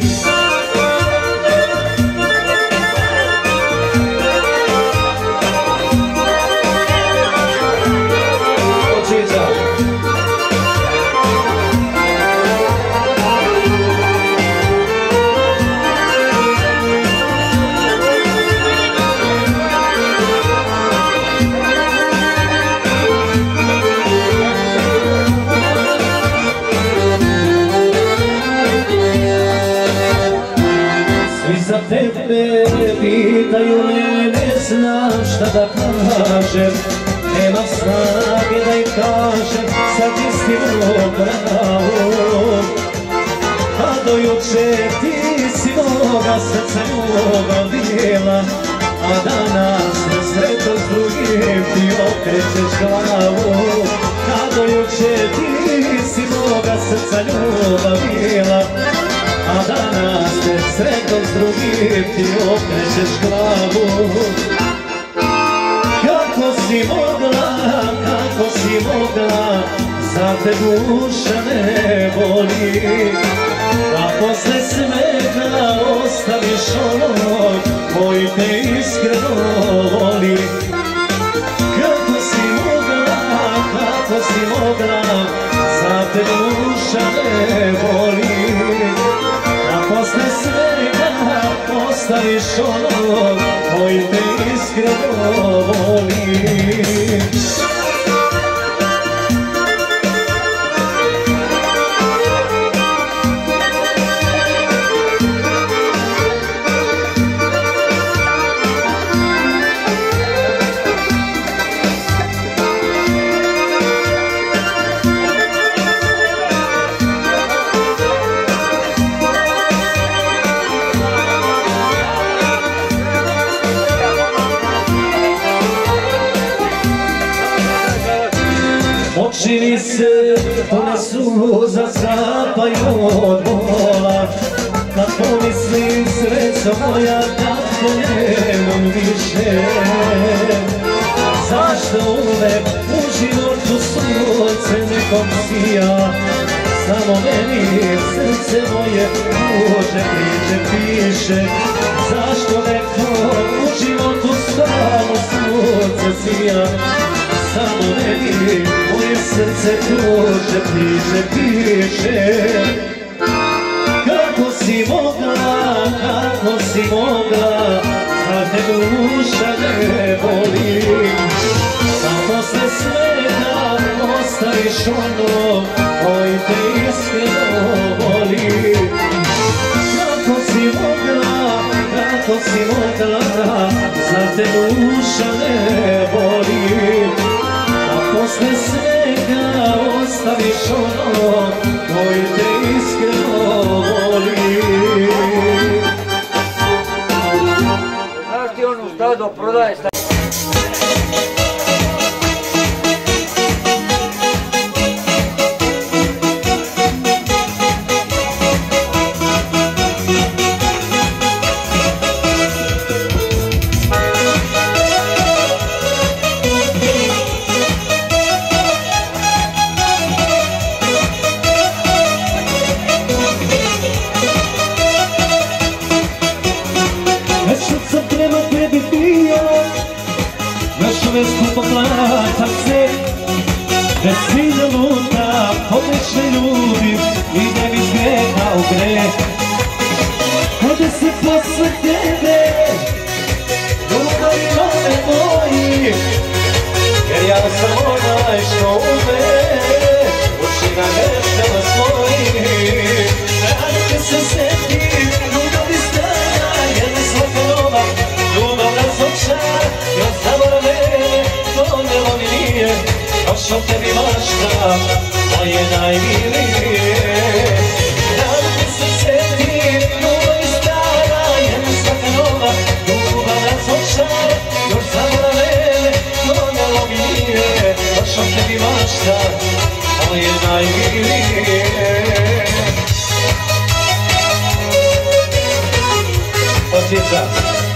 Za tebe pitaju me, ne znam šta da kažem. Nemam snage da im kažem sad istinu pravu. A do juče ti si moga srca ljubav bila, a danas na sreću s drugim ti okrećeš glavu. A do juče ti si moga srca ljubav bila, a danas te sretom s drugim ti okrećeš glavu. Kako si mogla, za te duša ne boli. A posle svega ostaviš onog ostaviš onog koji te iskreno voli. Oči mi se pune suza zapaju od bola, kad pomislim srećo moja kako nemam više. Zašto uvek u životu sunce nekom sija, samo meni srce moje tužne priče piše. Zašto neko u životu stalno sunce sija, samo meni moje srce tužne priče piše. Kako si mogla, da te duša ne voli, samo se svega ostaviš ono koji te iskreno voli. Kako si mogla, da te duša ne voli, a posle svega ostaviš ono koji te iskreno voli. Znaš ti onu stado prodaje sta... Skupo plaćam se, bez cilja luta, odlične ljubim i ne bih grekao greh. Ode se posle tebe, ljubavi nove moji, jer ja sam onaj što uvek uči na greškama svojim. Rado će se setim, ljubavi stara, jer me svaka nova ljubav razočara, još zaboravim. Donelo mi nije, još o tebi mašta, moje najmilije. Rado ti se setim, ljubavi stara, jedna svaka nova, ljubav razočara, još zaboravim. Donelo mi nije, još o tebi mašta, moje najmilije. Osjećam.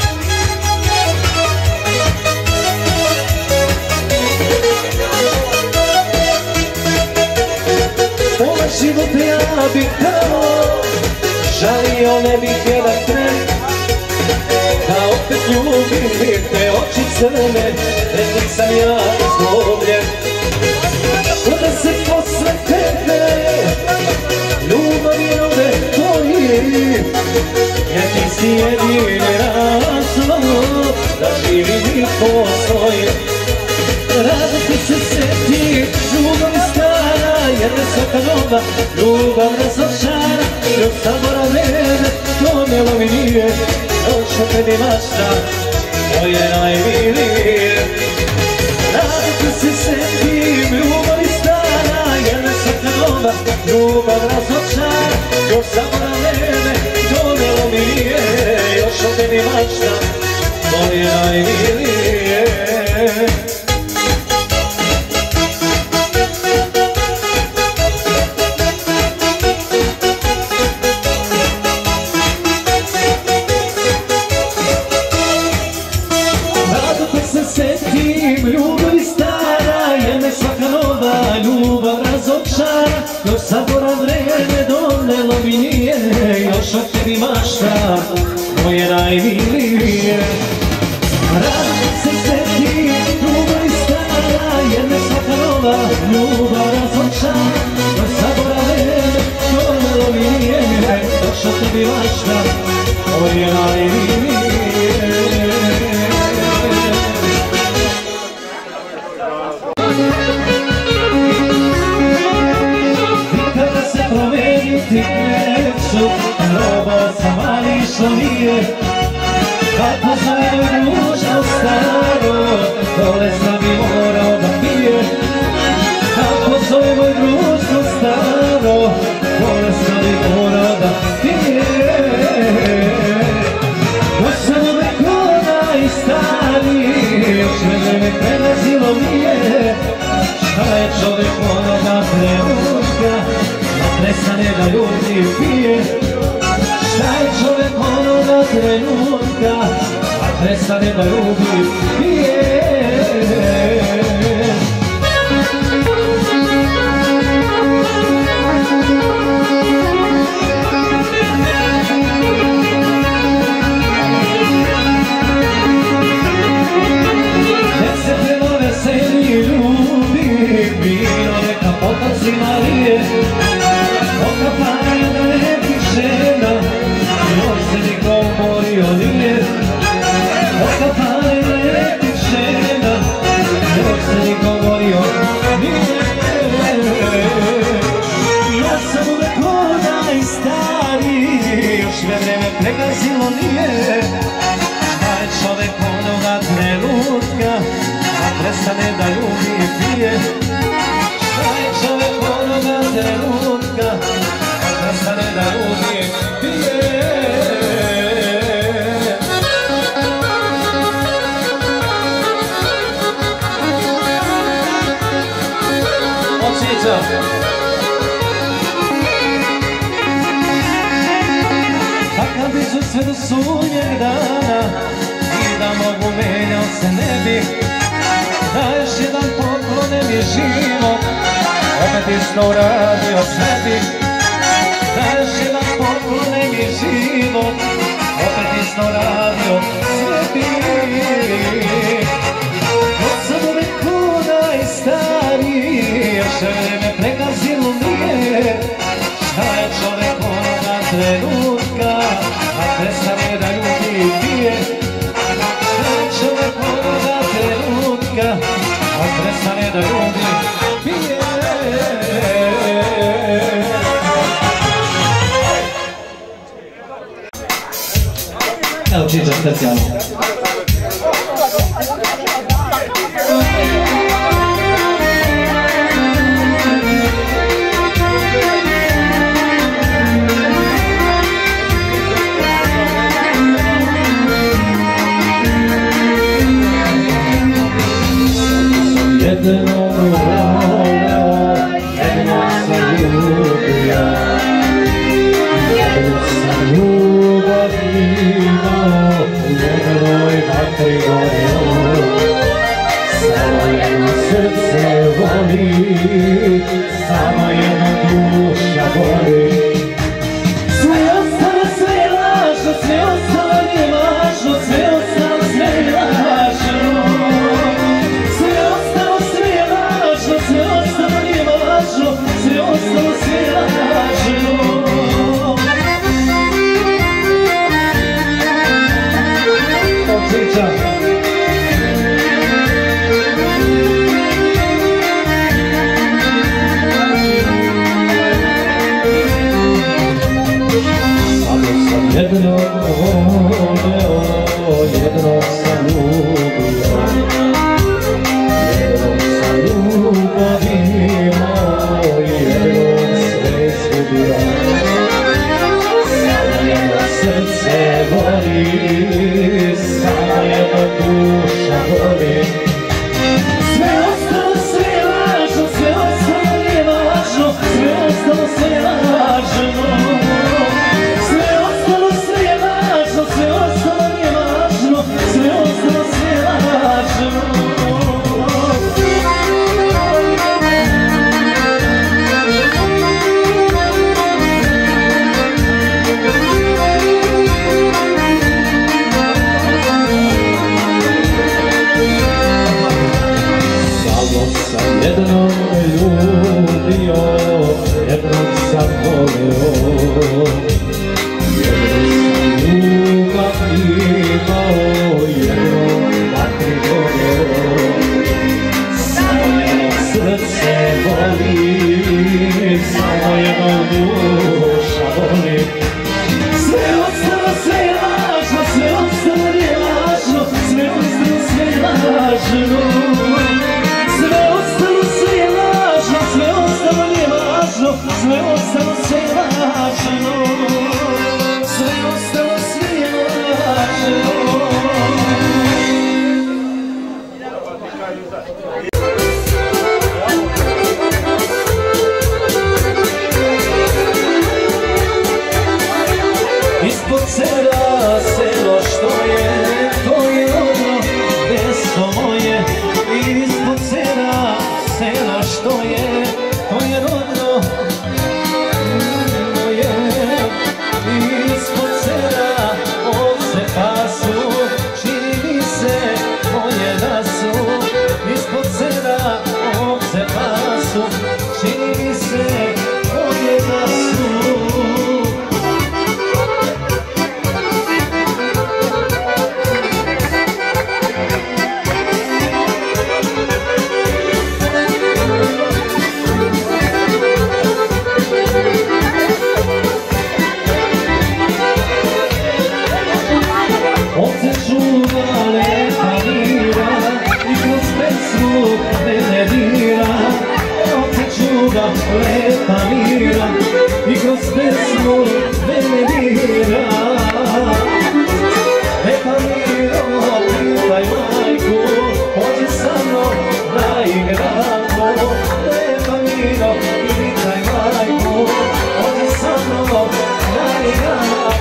Ovaj život ja bih dao, žalio ne bih jedan tren, da opet ljubim te oči crne, rekli sam ja izgubljen. Kada se posle tebe, ljubavi nove tvoji, jer ti si jedini razlog da živim i postojim. Rado ti se setim, ljubavi stara, jer me svaka nova ljubav razočara, još zaboravljene, donelo mi nije, još o tebi mašta, moje najmilije. Rado ti se setim, ljubavi stara, jer me svaka nova ljubav razočara, još zaboravljene, donelo mi nije, još o tebi mašta, moje najmilije. Ljubavi stara, jer me svaka nova ljubav razočara, još zaborav vreme donelo mi nije, još od tebi mašta, moje najmilije. Rado se setim, ljubavi stara, jer me svaka nova ljubav razočara, još zaborav vreme donelo mi nije, još od tebi mašta, moje najmilije. što nije. Kako zove društvo staro, dole sam i morao da pije. Kako zove moj društvo staro, dole sam i morao da pije. Još sam ove koda i stari, još vreme prelazilo nije. Šta je čovjek onoga trenutka, da prestane da ljubi pije. Šta je čovjek onoga trenutka, da prestane da ljubi pije. Nek se prema veseli ljubi, vino neka potoci Marije. Od kapanja do nekih žena, još se niko umorio nije. Od kapanja do nekih žena, još se niko umorio nije. Još sam uvek onaj stari, još me vreme pregazilo nije. Šta je čovek onoga trenutka, a prestane da ljubi i pije. Šta je čovek onoga trenutka, a prestane da ljubi i pije. Osjećam. Takav bi su sve do sunnjeg dana, i da mogu menjao se ne bi. Da još jedan poklone mi život, opet isto uradio sebi. Da još jedan poklone mi život, opet isto uradio sebi. Još sam uvek kuda i stari, još je vreme pregazilo nije. Šta je čovek onoga trenutka, a prestane da ljubi i pije. Šta je čovek onoga trenutka, a prestane da ljubi i pije. Evo Čiča specijalno. Jednom voleo, jednom sam ljubio, jednom sam ljubav imao, u jednoj vatri gorio. Samo jedno srce voli, samo jedna duša boli. Sve ostalo sve je lažno, sve ostalo nije važno, sve ostalo sve je lažno. Sve ostalo sve je lažno, sve ostalo nije važno, sve ostalo sve je lažno. Očića. Samo sam jednog voleo, jednog sam ljubio. Jednog sam ljubav imao, jednog sve izgubio. Samo jedno srce voli, samo jedna duša voli. Sve ostalo sve je lažno, sve ostalo nije važno, sve ostalo sve je lažno. Sve ostalo sve je lažno. Sela, selo što je, to je rodno mjesto moje. Ispod sela, sela što je, to je rodno moje. Ispod sela, ovce pasu, čini mi se moje da su. Ispod sela, ovce pasu, čini mi se moje da su. Lepa mira i kroz pesmu mene dira. Lepa miro, pitaj majku, pođi sa mnom na igramo. Lepa miro, pitaj majku, pođi sa mnom na igramo.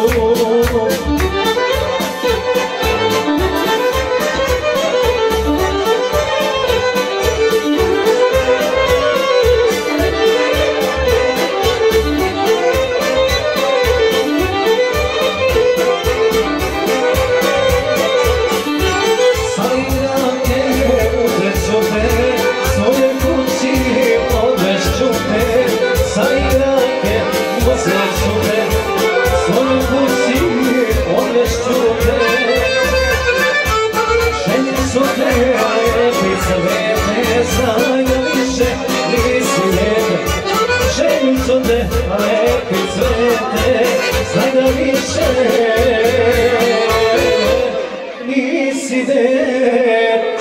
Znaj da više nisi dete.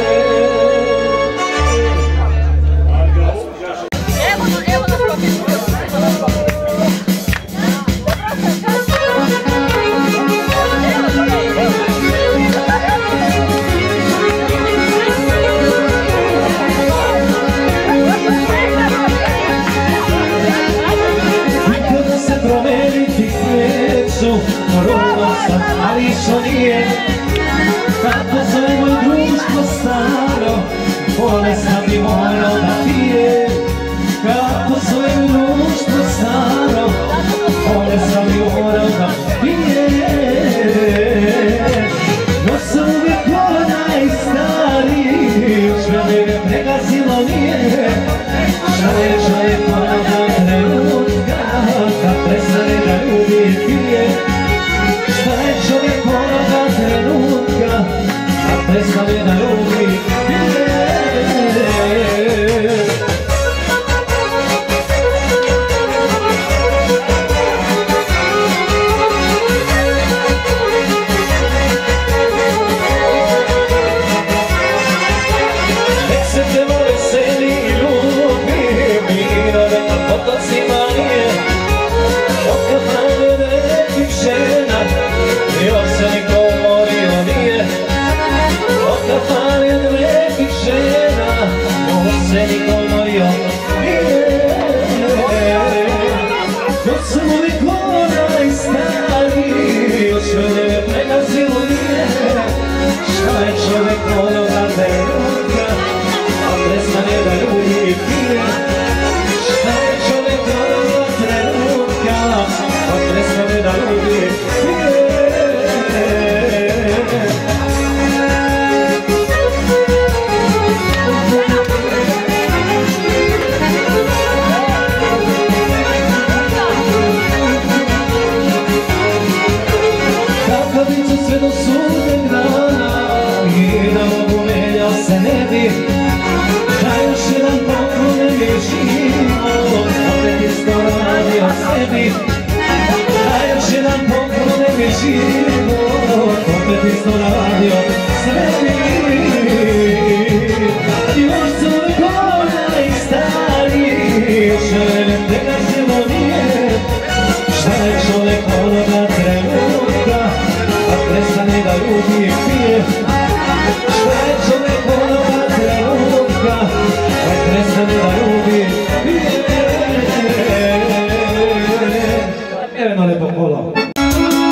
Ali što nije, kako zove moj društvo staro, bolestan bi morao da pije. Kako zove moj društvo staro, bolestan bi morao da pije. No sam uvijek onaj stari, što me pregazilo nije. Šta je čovjek onoga trenutka, kad prestane da ljubi i pije. Šta je čovjek onoga trenutka, a prestane da ljubi pije. Nek se temo veseli i ljubi, mira neka potocima nije. Od kafane nekih žena još se niko umorio nije. Od kafane nekih žena još se niko umorio nije. Još sam uvijek onaj stari, još me pregazilo nije. Šta je čovjek onoga trenutka, a prestane da ljubi i pije. Šta je čovjek onoga trenutka, a prestane da ljubi i pije. Kakav bit ću sve do sudnjeg dana i da mogu menjao se ne bi. Da još jedan poklon ne bi život, opet isto radio sebi. Da još jedan poklon ne bi život, opet isto radio sebi. Još sam uvijek onaj stari, još me pregazilo nije. Šta je čovjek onoga trenutka, a prestane da ljubi i pije. Šta je čovjek onoga trenutka, a prestane da ljubi i pije. Evo jedno lepo kolo.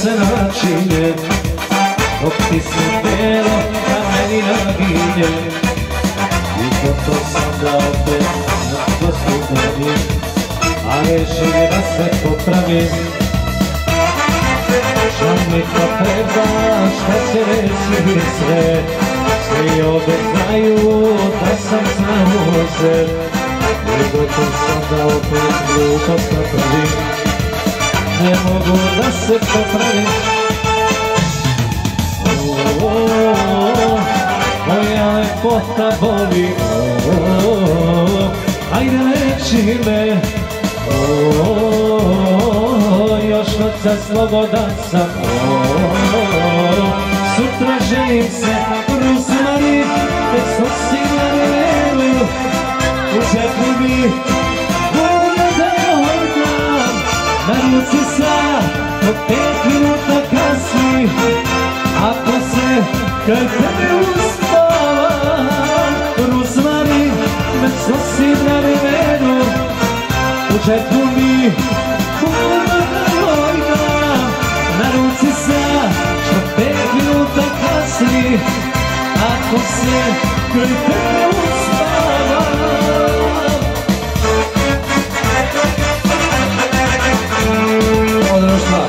se načinje, dok ti se belo, a meni naginje. I gotovo sam da opet na posluženi, a reši da se popravim. Žal mi to treba, šta će reći sve, svi ovdje znaju da sam samozet. I gotov sam da opet glupost napravim, ne mogu da se popravim. Moja lepota boli, ajde leči me. Još noća slobodan sam, sutra želim se Rusmarin, već nosim na nevelu, u džepu mi voda da odam, na ruci sam, od 5 minuta kasni, ako se kraj tebe uspavam, Rusmarin, već nosim na nevelu, u džepu mi voda da odam, na ruci sam, što 5 minuta kasni, ako se kraj tebe uspavam. Od društva.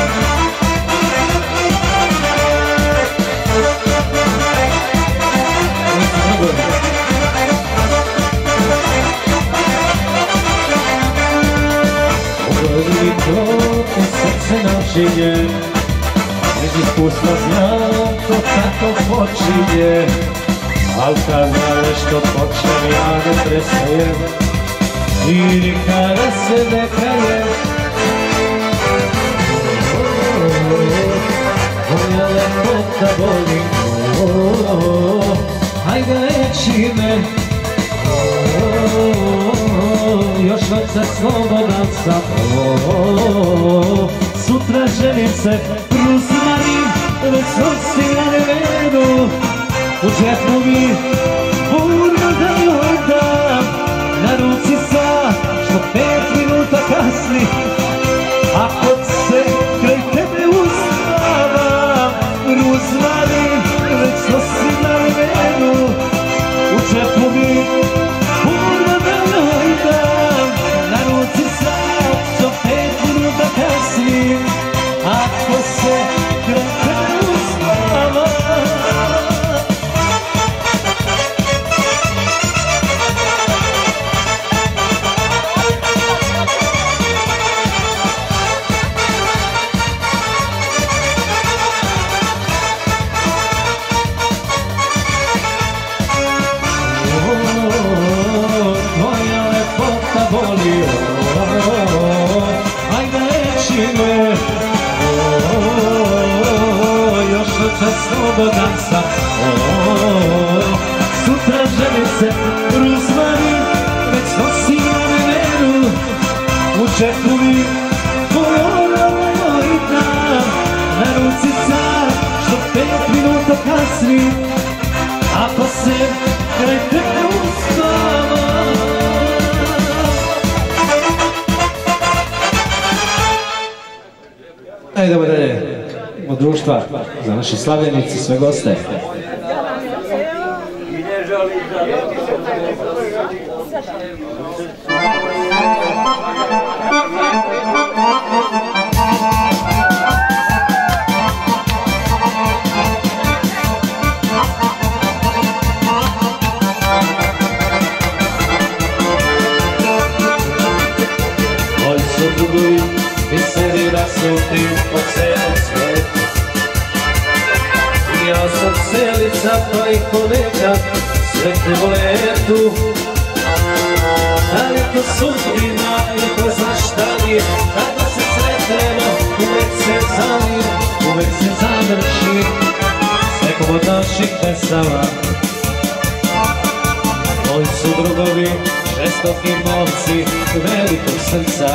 Ugledali to srce načinje, iz iskustva znam to tako počinje, al kad nešto počnem ja ne prestajem i nikada se ne krajem. Moja lepota boli, ajde leči me. Još noća slobodan sam, sutra želim se Rusmarin, već nosim na nevenu, u džepu mi burno da joj dam, na ruci sam, što 5 minuta kasni, ako se kraj tebe uspavam, Rusmarin, već nosim na nevenu, u džepu mi burno da joj dam, na ruci sam, što 5 minuta kasni, ako se kraj tebe uspavam. Tvoja lepota boli, ajde leči me. Još noća slobodan sam, sutra želim se Rusmarin, već nosim na nevenu, u džepu mi voda moj dam, na ruci sam, što 5 minuta kasni, ako se kraj tebe uspavam. Idemo dalje od društva za naše slavljenice, sve goste. Moji su drugovi, biseri rasuti po celom svijetu. Ja sam celica pa i ponekad sretnem u letu. Da li to sudbina i ko zna šta li je, kada se sretnemo uvek se zalim, uvek se završi s nekom od naših pesama. Moji su drugovi, žestoki momci, velikog srca.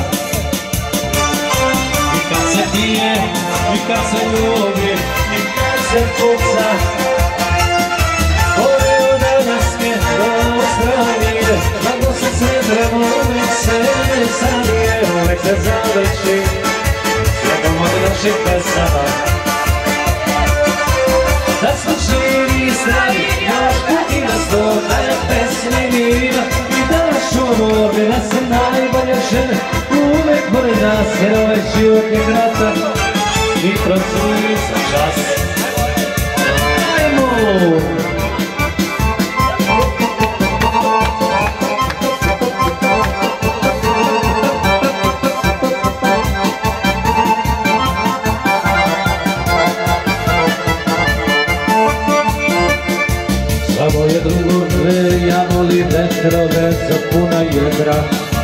I kad se pije, i kad se ljubi, i kad se puca, gore od Danaske do Australije, kako se sretnemo uvek se zanije, uvek se završi s nekom od naših naših pesama. Da smo živi i zdravi, još godina sto, da je pesme mira i da naš umor, da se najbolje žene uvek pored nas, jer ovaj život je kratak i procuri za čas. Ajmo! Za moje drugove ja volim vetrove za puna jedra.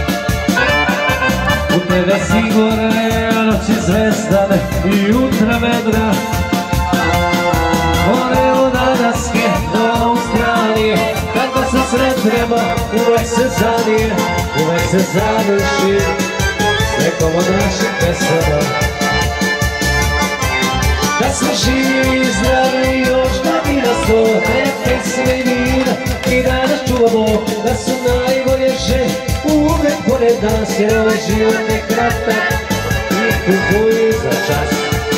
U tebe sigurne, a noći zvezdane i jutra vedra. More od Adaske do Australije, kako se sretnemo, uvek se zanije, uvek se završi s nekom od naših pesama. Da smo živi i zdravi, još godina sto, te pesme i vina i da nas čuvamo, da su najbolje žene uvek pored nas, jer ovaj život je kratak i kupuji za čas.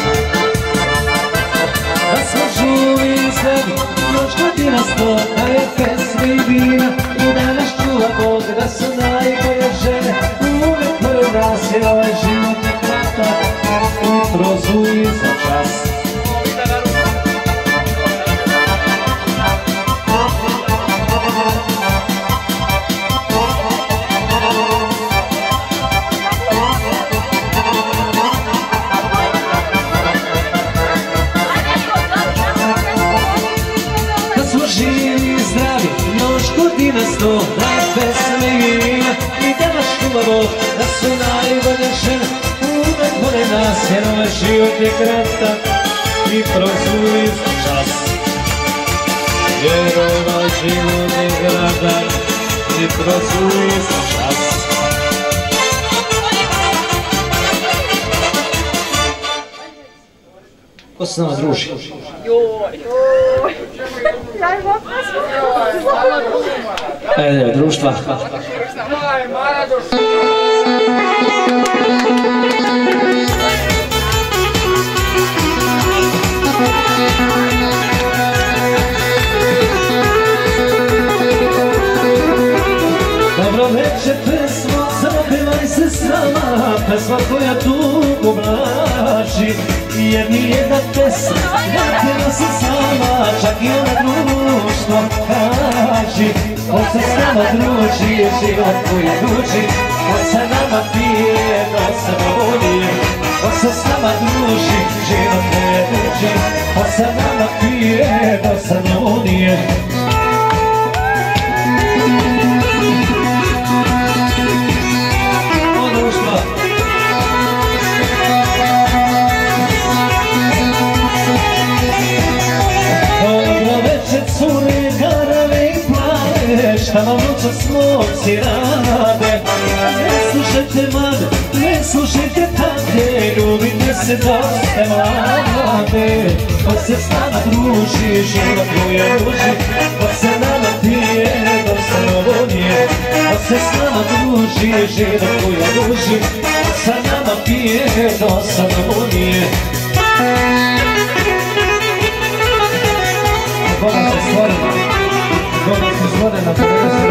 Da smo živi i zdravi, još godina sto, te pesme i vina i da nas čuvamo, da su najbolje žene uvek pored nas, jer ovaj život je kratak i prozuji za čas. Da je pesme i vina i da nas čuvamo, da su najbolje žene uvek pored nas, jer ovaj život je kratak i prozuji za čas. Jer ovaj život je kratak i prozuji za čas. Ko se nama druži? Ajde, društva. Dobro večer, pesmo, zapevaj se s nama, pesma koja tugu blaži, jer nijedna pesma ne pjeva se sama, čak i ona društvo kaži. Ko se s nama druži, je život koja duži, ko se nama pije, to se volije. Ko se s nama druži, život koja duži, ko se nama pije, to se volije. Cure, garave i plave, šta vam noćas momci rade. Ne slušajte mlade, ne slušajte tate, ljubite se dok ste mlade. Ko se s nama druži, život koja duži, ko se nama pije, dok se novolije. Ko se s nama druži, život koja duži, ko se nama pije, dok se novolije. Boga se stvorena, Boga se stvorena, Boga se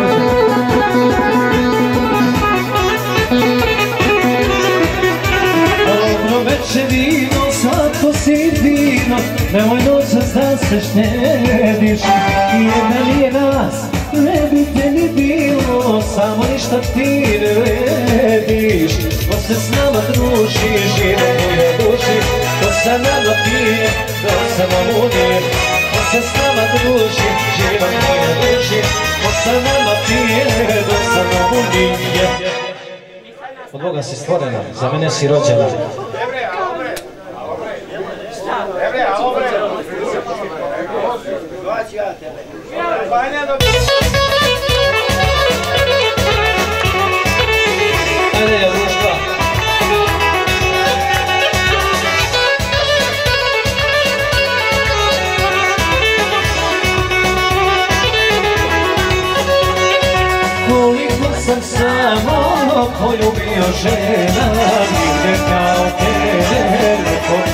rođena. Dobro večer vino, slatko si vino, nemoj noćas da se štediš. Jedna nije nas, ne bi te ni bilo, samo ništa ti ne vrediš. Ko se s nama druži, život koja duži, ko se nama pije, dok se voluje. Ko se s nama druži, život koja duži, ko se nama pije, dok se voluje. Od Boga si stvorena, za mene si rođena. Ajde, društva. Koliko sam samo poljubio žena, nigde kao tebe,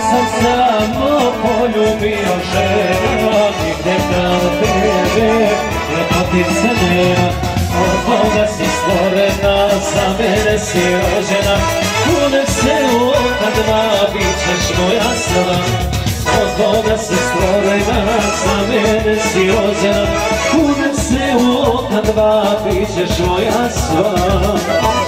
sam samo poljubio žena, nigde kao tebe, lepotica nema. Od Boga si stvorena, za mene si rođena, kunem se u oka dva, bit ćeš moja sva. Od Boga si stvorena, za mene si rođena, kunem se u oka dva, bit ćeš moja sva.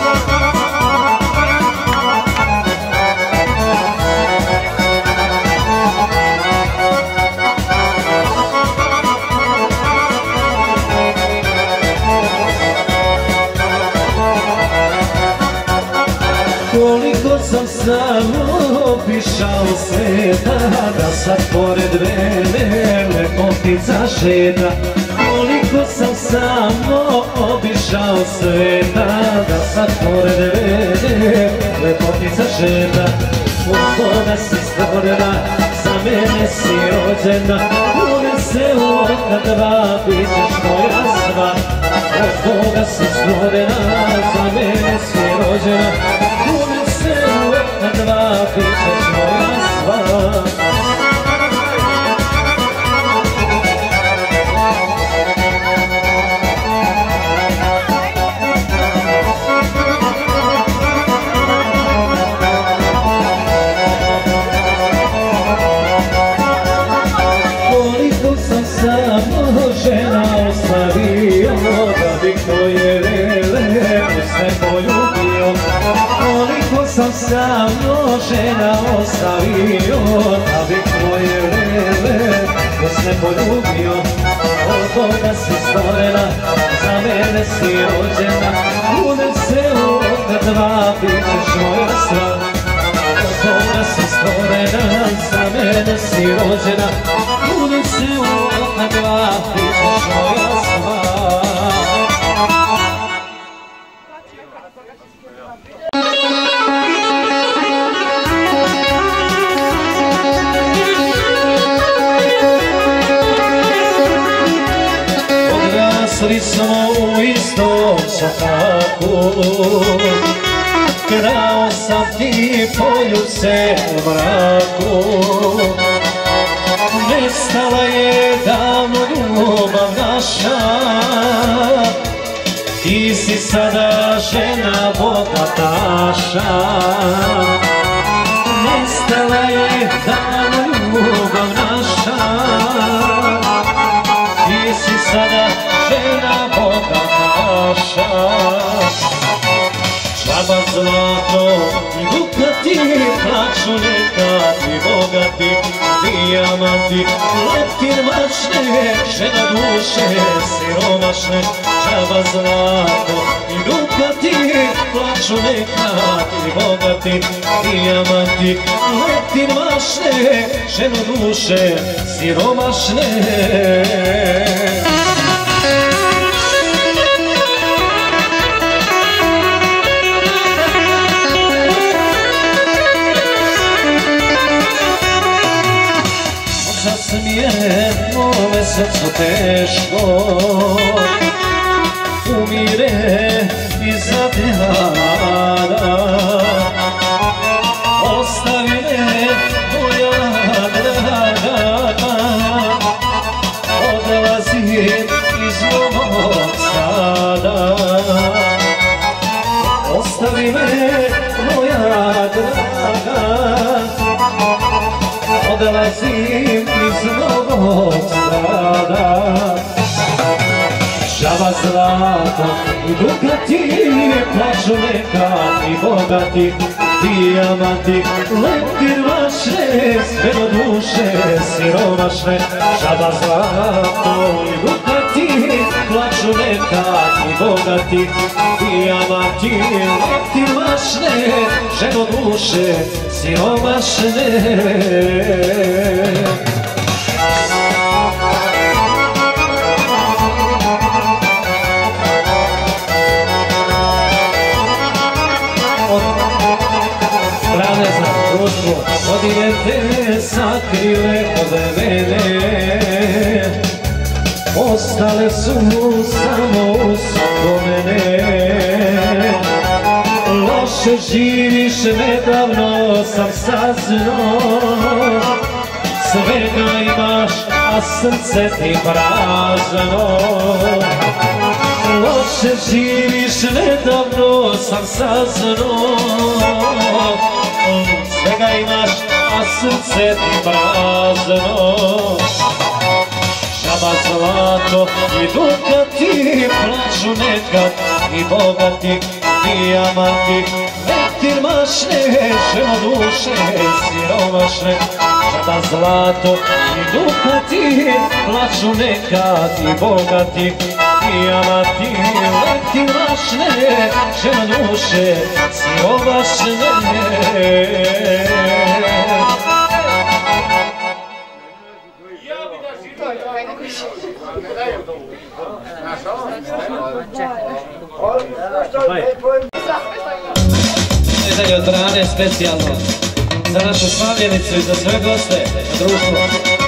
Koliko sam samo obišao sveta, da sad pored mene lepotica šeta. Koliko sam samo obišao sveta, da sad pored mene lepotica šeta. Od Boga si stvorena, za mene si rođena, kunem se u oka dva, bit ćeš moja sva. Od Boga si stvorena, za mene si rođena, kunem se u oka dva, bit ćeš moja sva. Žena ostavio, da bih tvoje lele usne poljubio. Koliko sam samo žena ostavio, da bih tvoje lele usne poljubio. Od Boga si stvorena, za mene si rođena, kunem se u oka dva, bit ćeš moja sva. Od Boga si stvorena, za mene si rođena, kunem se u oka dva, bit ćeš moja sva. Odrasli smo u istom sokaku, krao sam ti poljubce u mraku. Nestala je davno ljubav naša, ti si sada žena bogataša. Nestala je davno ljubav naša, ti si sada žena bogataša. Žaba zlato i dukati, plaču nekati bogati, dijamanti, leptir mačne, žena duše siromašne. Žaba zlato i dukati, plaču nekati bogati, dijamanti, leptir mačne, žena duše siromašne. Mome srcu teško umire iza dana. Ostavi me moja draga, odlazim iz Novog Sada. Ostavi me moja draga, odlazim iz Novog Sada. Žaba zlata i dukati, plaču nekati bogati, dijamanti, leptir mačne, sve do duše siromašne. Žaba zlato i dukati, plaču nekati bogati, dijamanti, leptir mačne, sve do duše siromašne. Godine te sakrile od mene, ostale su samo uspomene. Loš Loše živiš, nedavno sam saznao, svega imaš, a srce ti prazno. Loše živiš, nedavno sam saznao, svega imaš, a srce ti prazno. Žaba zlato i dukati plaču nekad, i bogati dijamanti leptir mašne, ženo duše siromašne. Žaba zlato i dukati plaču nekad, i bogati dijamanti leptir mašne, ženo duše siromašne. Medalje od brane specijalno za našu slavljenicu i za sve goste na društvu.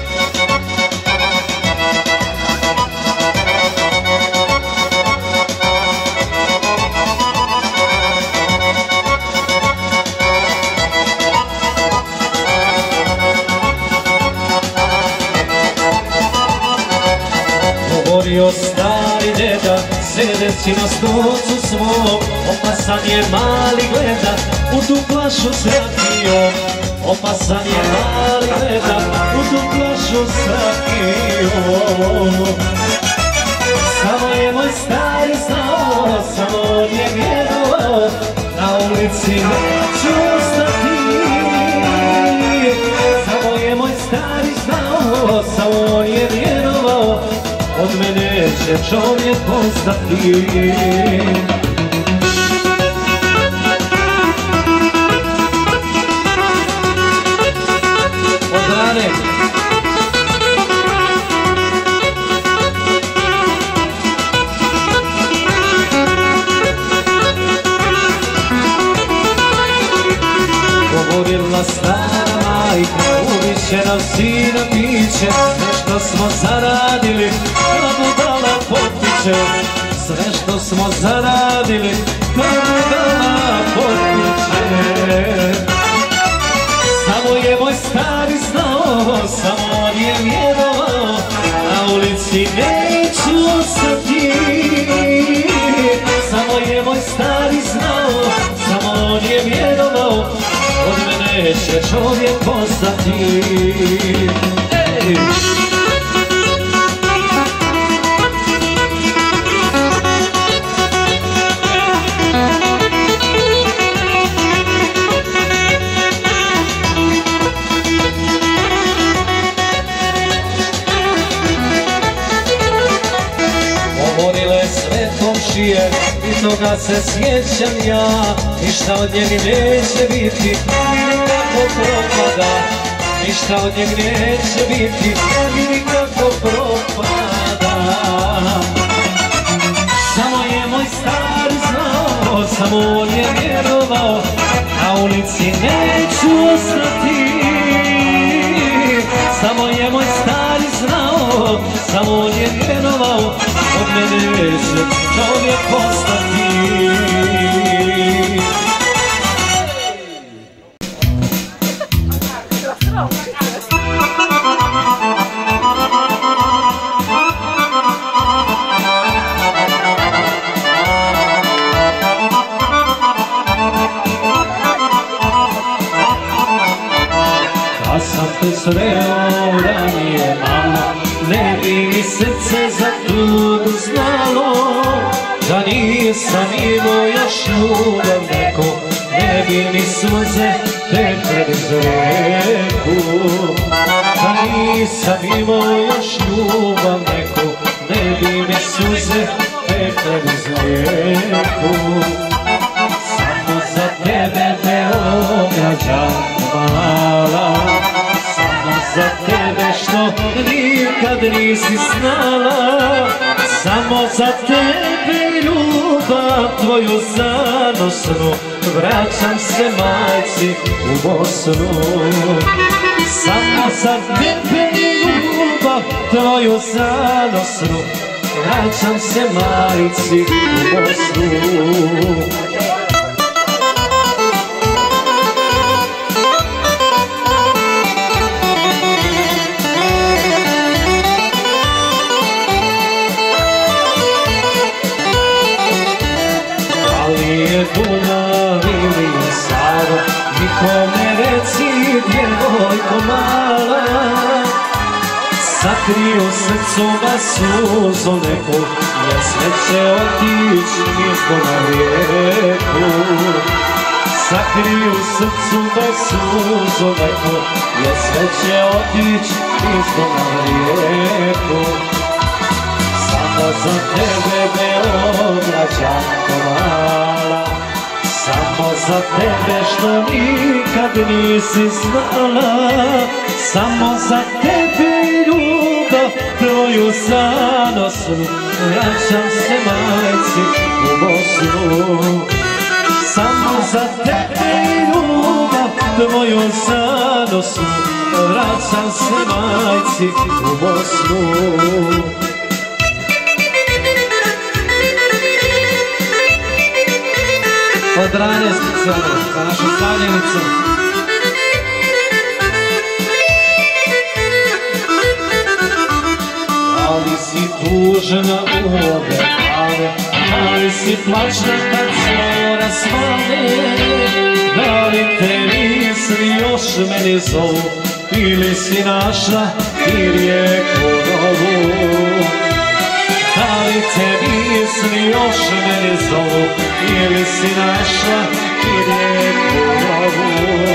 Govorio stari deda, sedeći na stolcu svom, opasan je mali gleda, u tu flašu s rakijom. Opasan je mali gleda, u tu flašu s rakijom. Samo je moj stari znao, samo on je vjerovao, na ulici neću ostati. Samo je moj stari znao, samo on je vjerovao, od mene će čovjek postati. Od brane. Govorila stara majka, ubit će nam sina piće, sve što smo zaradili, da budala potiče. Sve što smo zaradili, da budala potiče. Samo je moj stari znao, samo on je vjerovao, na ulici neću ostati. Samo je moj stari znao, samo on je vjerovao, od mene će čovjek postati. Govorile sve komšije, i toga se sjećam ja, ništa od njega neće biti, vidi kako propada. Ništa od njega neće biti, vidi kako propada. Samo je moj stari znao, samo on je vjerovao, na ulici neću ostati. Samo je moj stari znao, samo on je vjerovao, od mene će čovjek postati. Kad sam te sreo ranije, mama, ne bi mi srce za tugu znalo. Da nisam imao još ljubav neko, ne bi mi suze tekle bez reku. Da nisam imao još ljubav neko, ne bi mi suze tekle bez reku. Samo za tebe me ograđam mala, samo za tebe što nikad nisi znala. Samo za tebe ljubav tvoju zanosnu, vraćam se majci u Bosnu. Samo za tebe ljubav tvoju zanosnu, vraćam se majci u Bosnu. kome reci djevojko mala, sakrio srcova suzo neku, jer sve će otići nizgo na rijeku. Sakriju srcu bez suzo neku, jer sve će otići nizgo na rijeku. Samo za tebe Beograđanko mala, samo za tebe što nikad nisi znala, samo za tebe ljubav tvoju zanosnu, vraćam se majci u Bosnu. Samo za tebe ljubav tvoju zanosnu, vraćam se majci u Bosnu. Od rane specijalno za našu slavljenicu. Ali si tužna u ove dane, ali si plačna kad zora svane. Da li te misli još meni zovu, ili si našla i rijeku novu? Da li te misli još meni zovu, ili si našla i rijeku novu?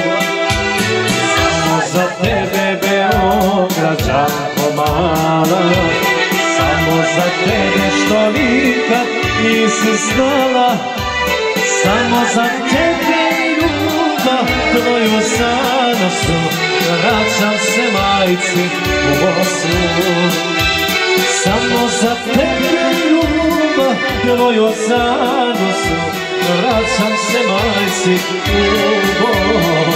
Samo za tebe Beograđanko mala, samo za tebe što nikad nisi znala, samo za tebe ljubav tvoju zanosnu, vraćam se majci u Bosnu. Samo za tebe ljubav tvoju zanosnu, vraćam se majci u Bosnu.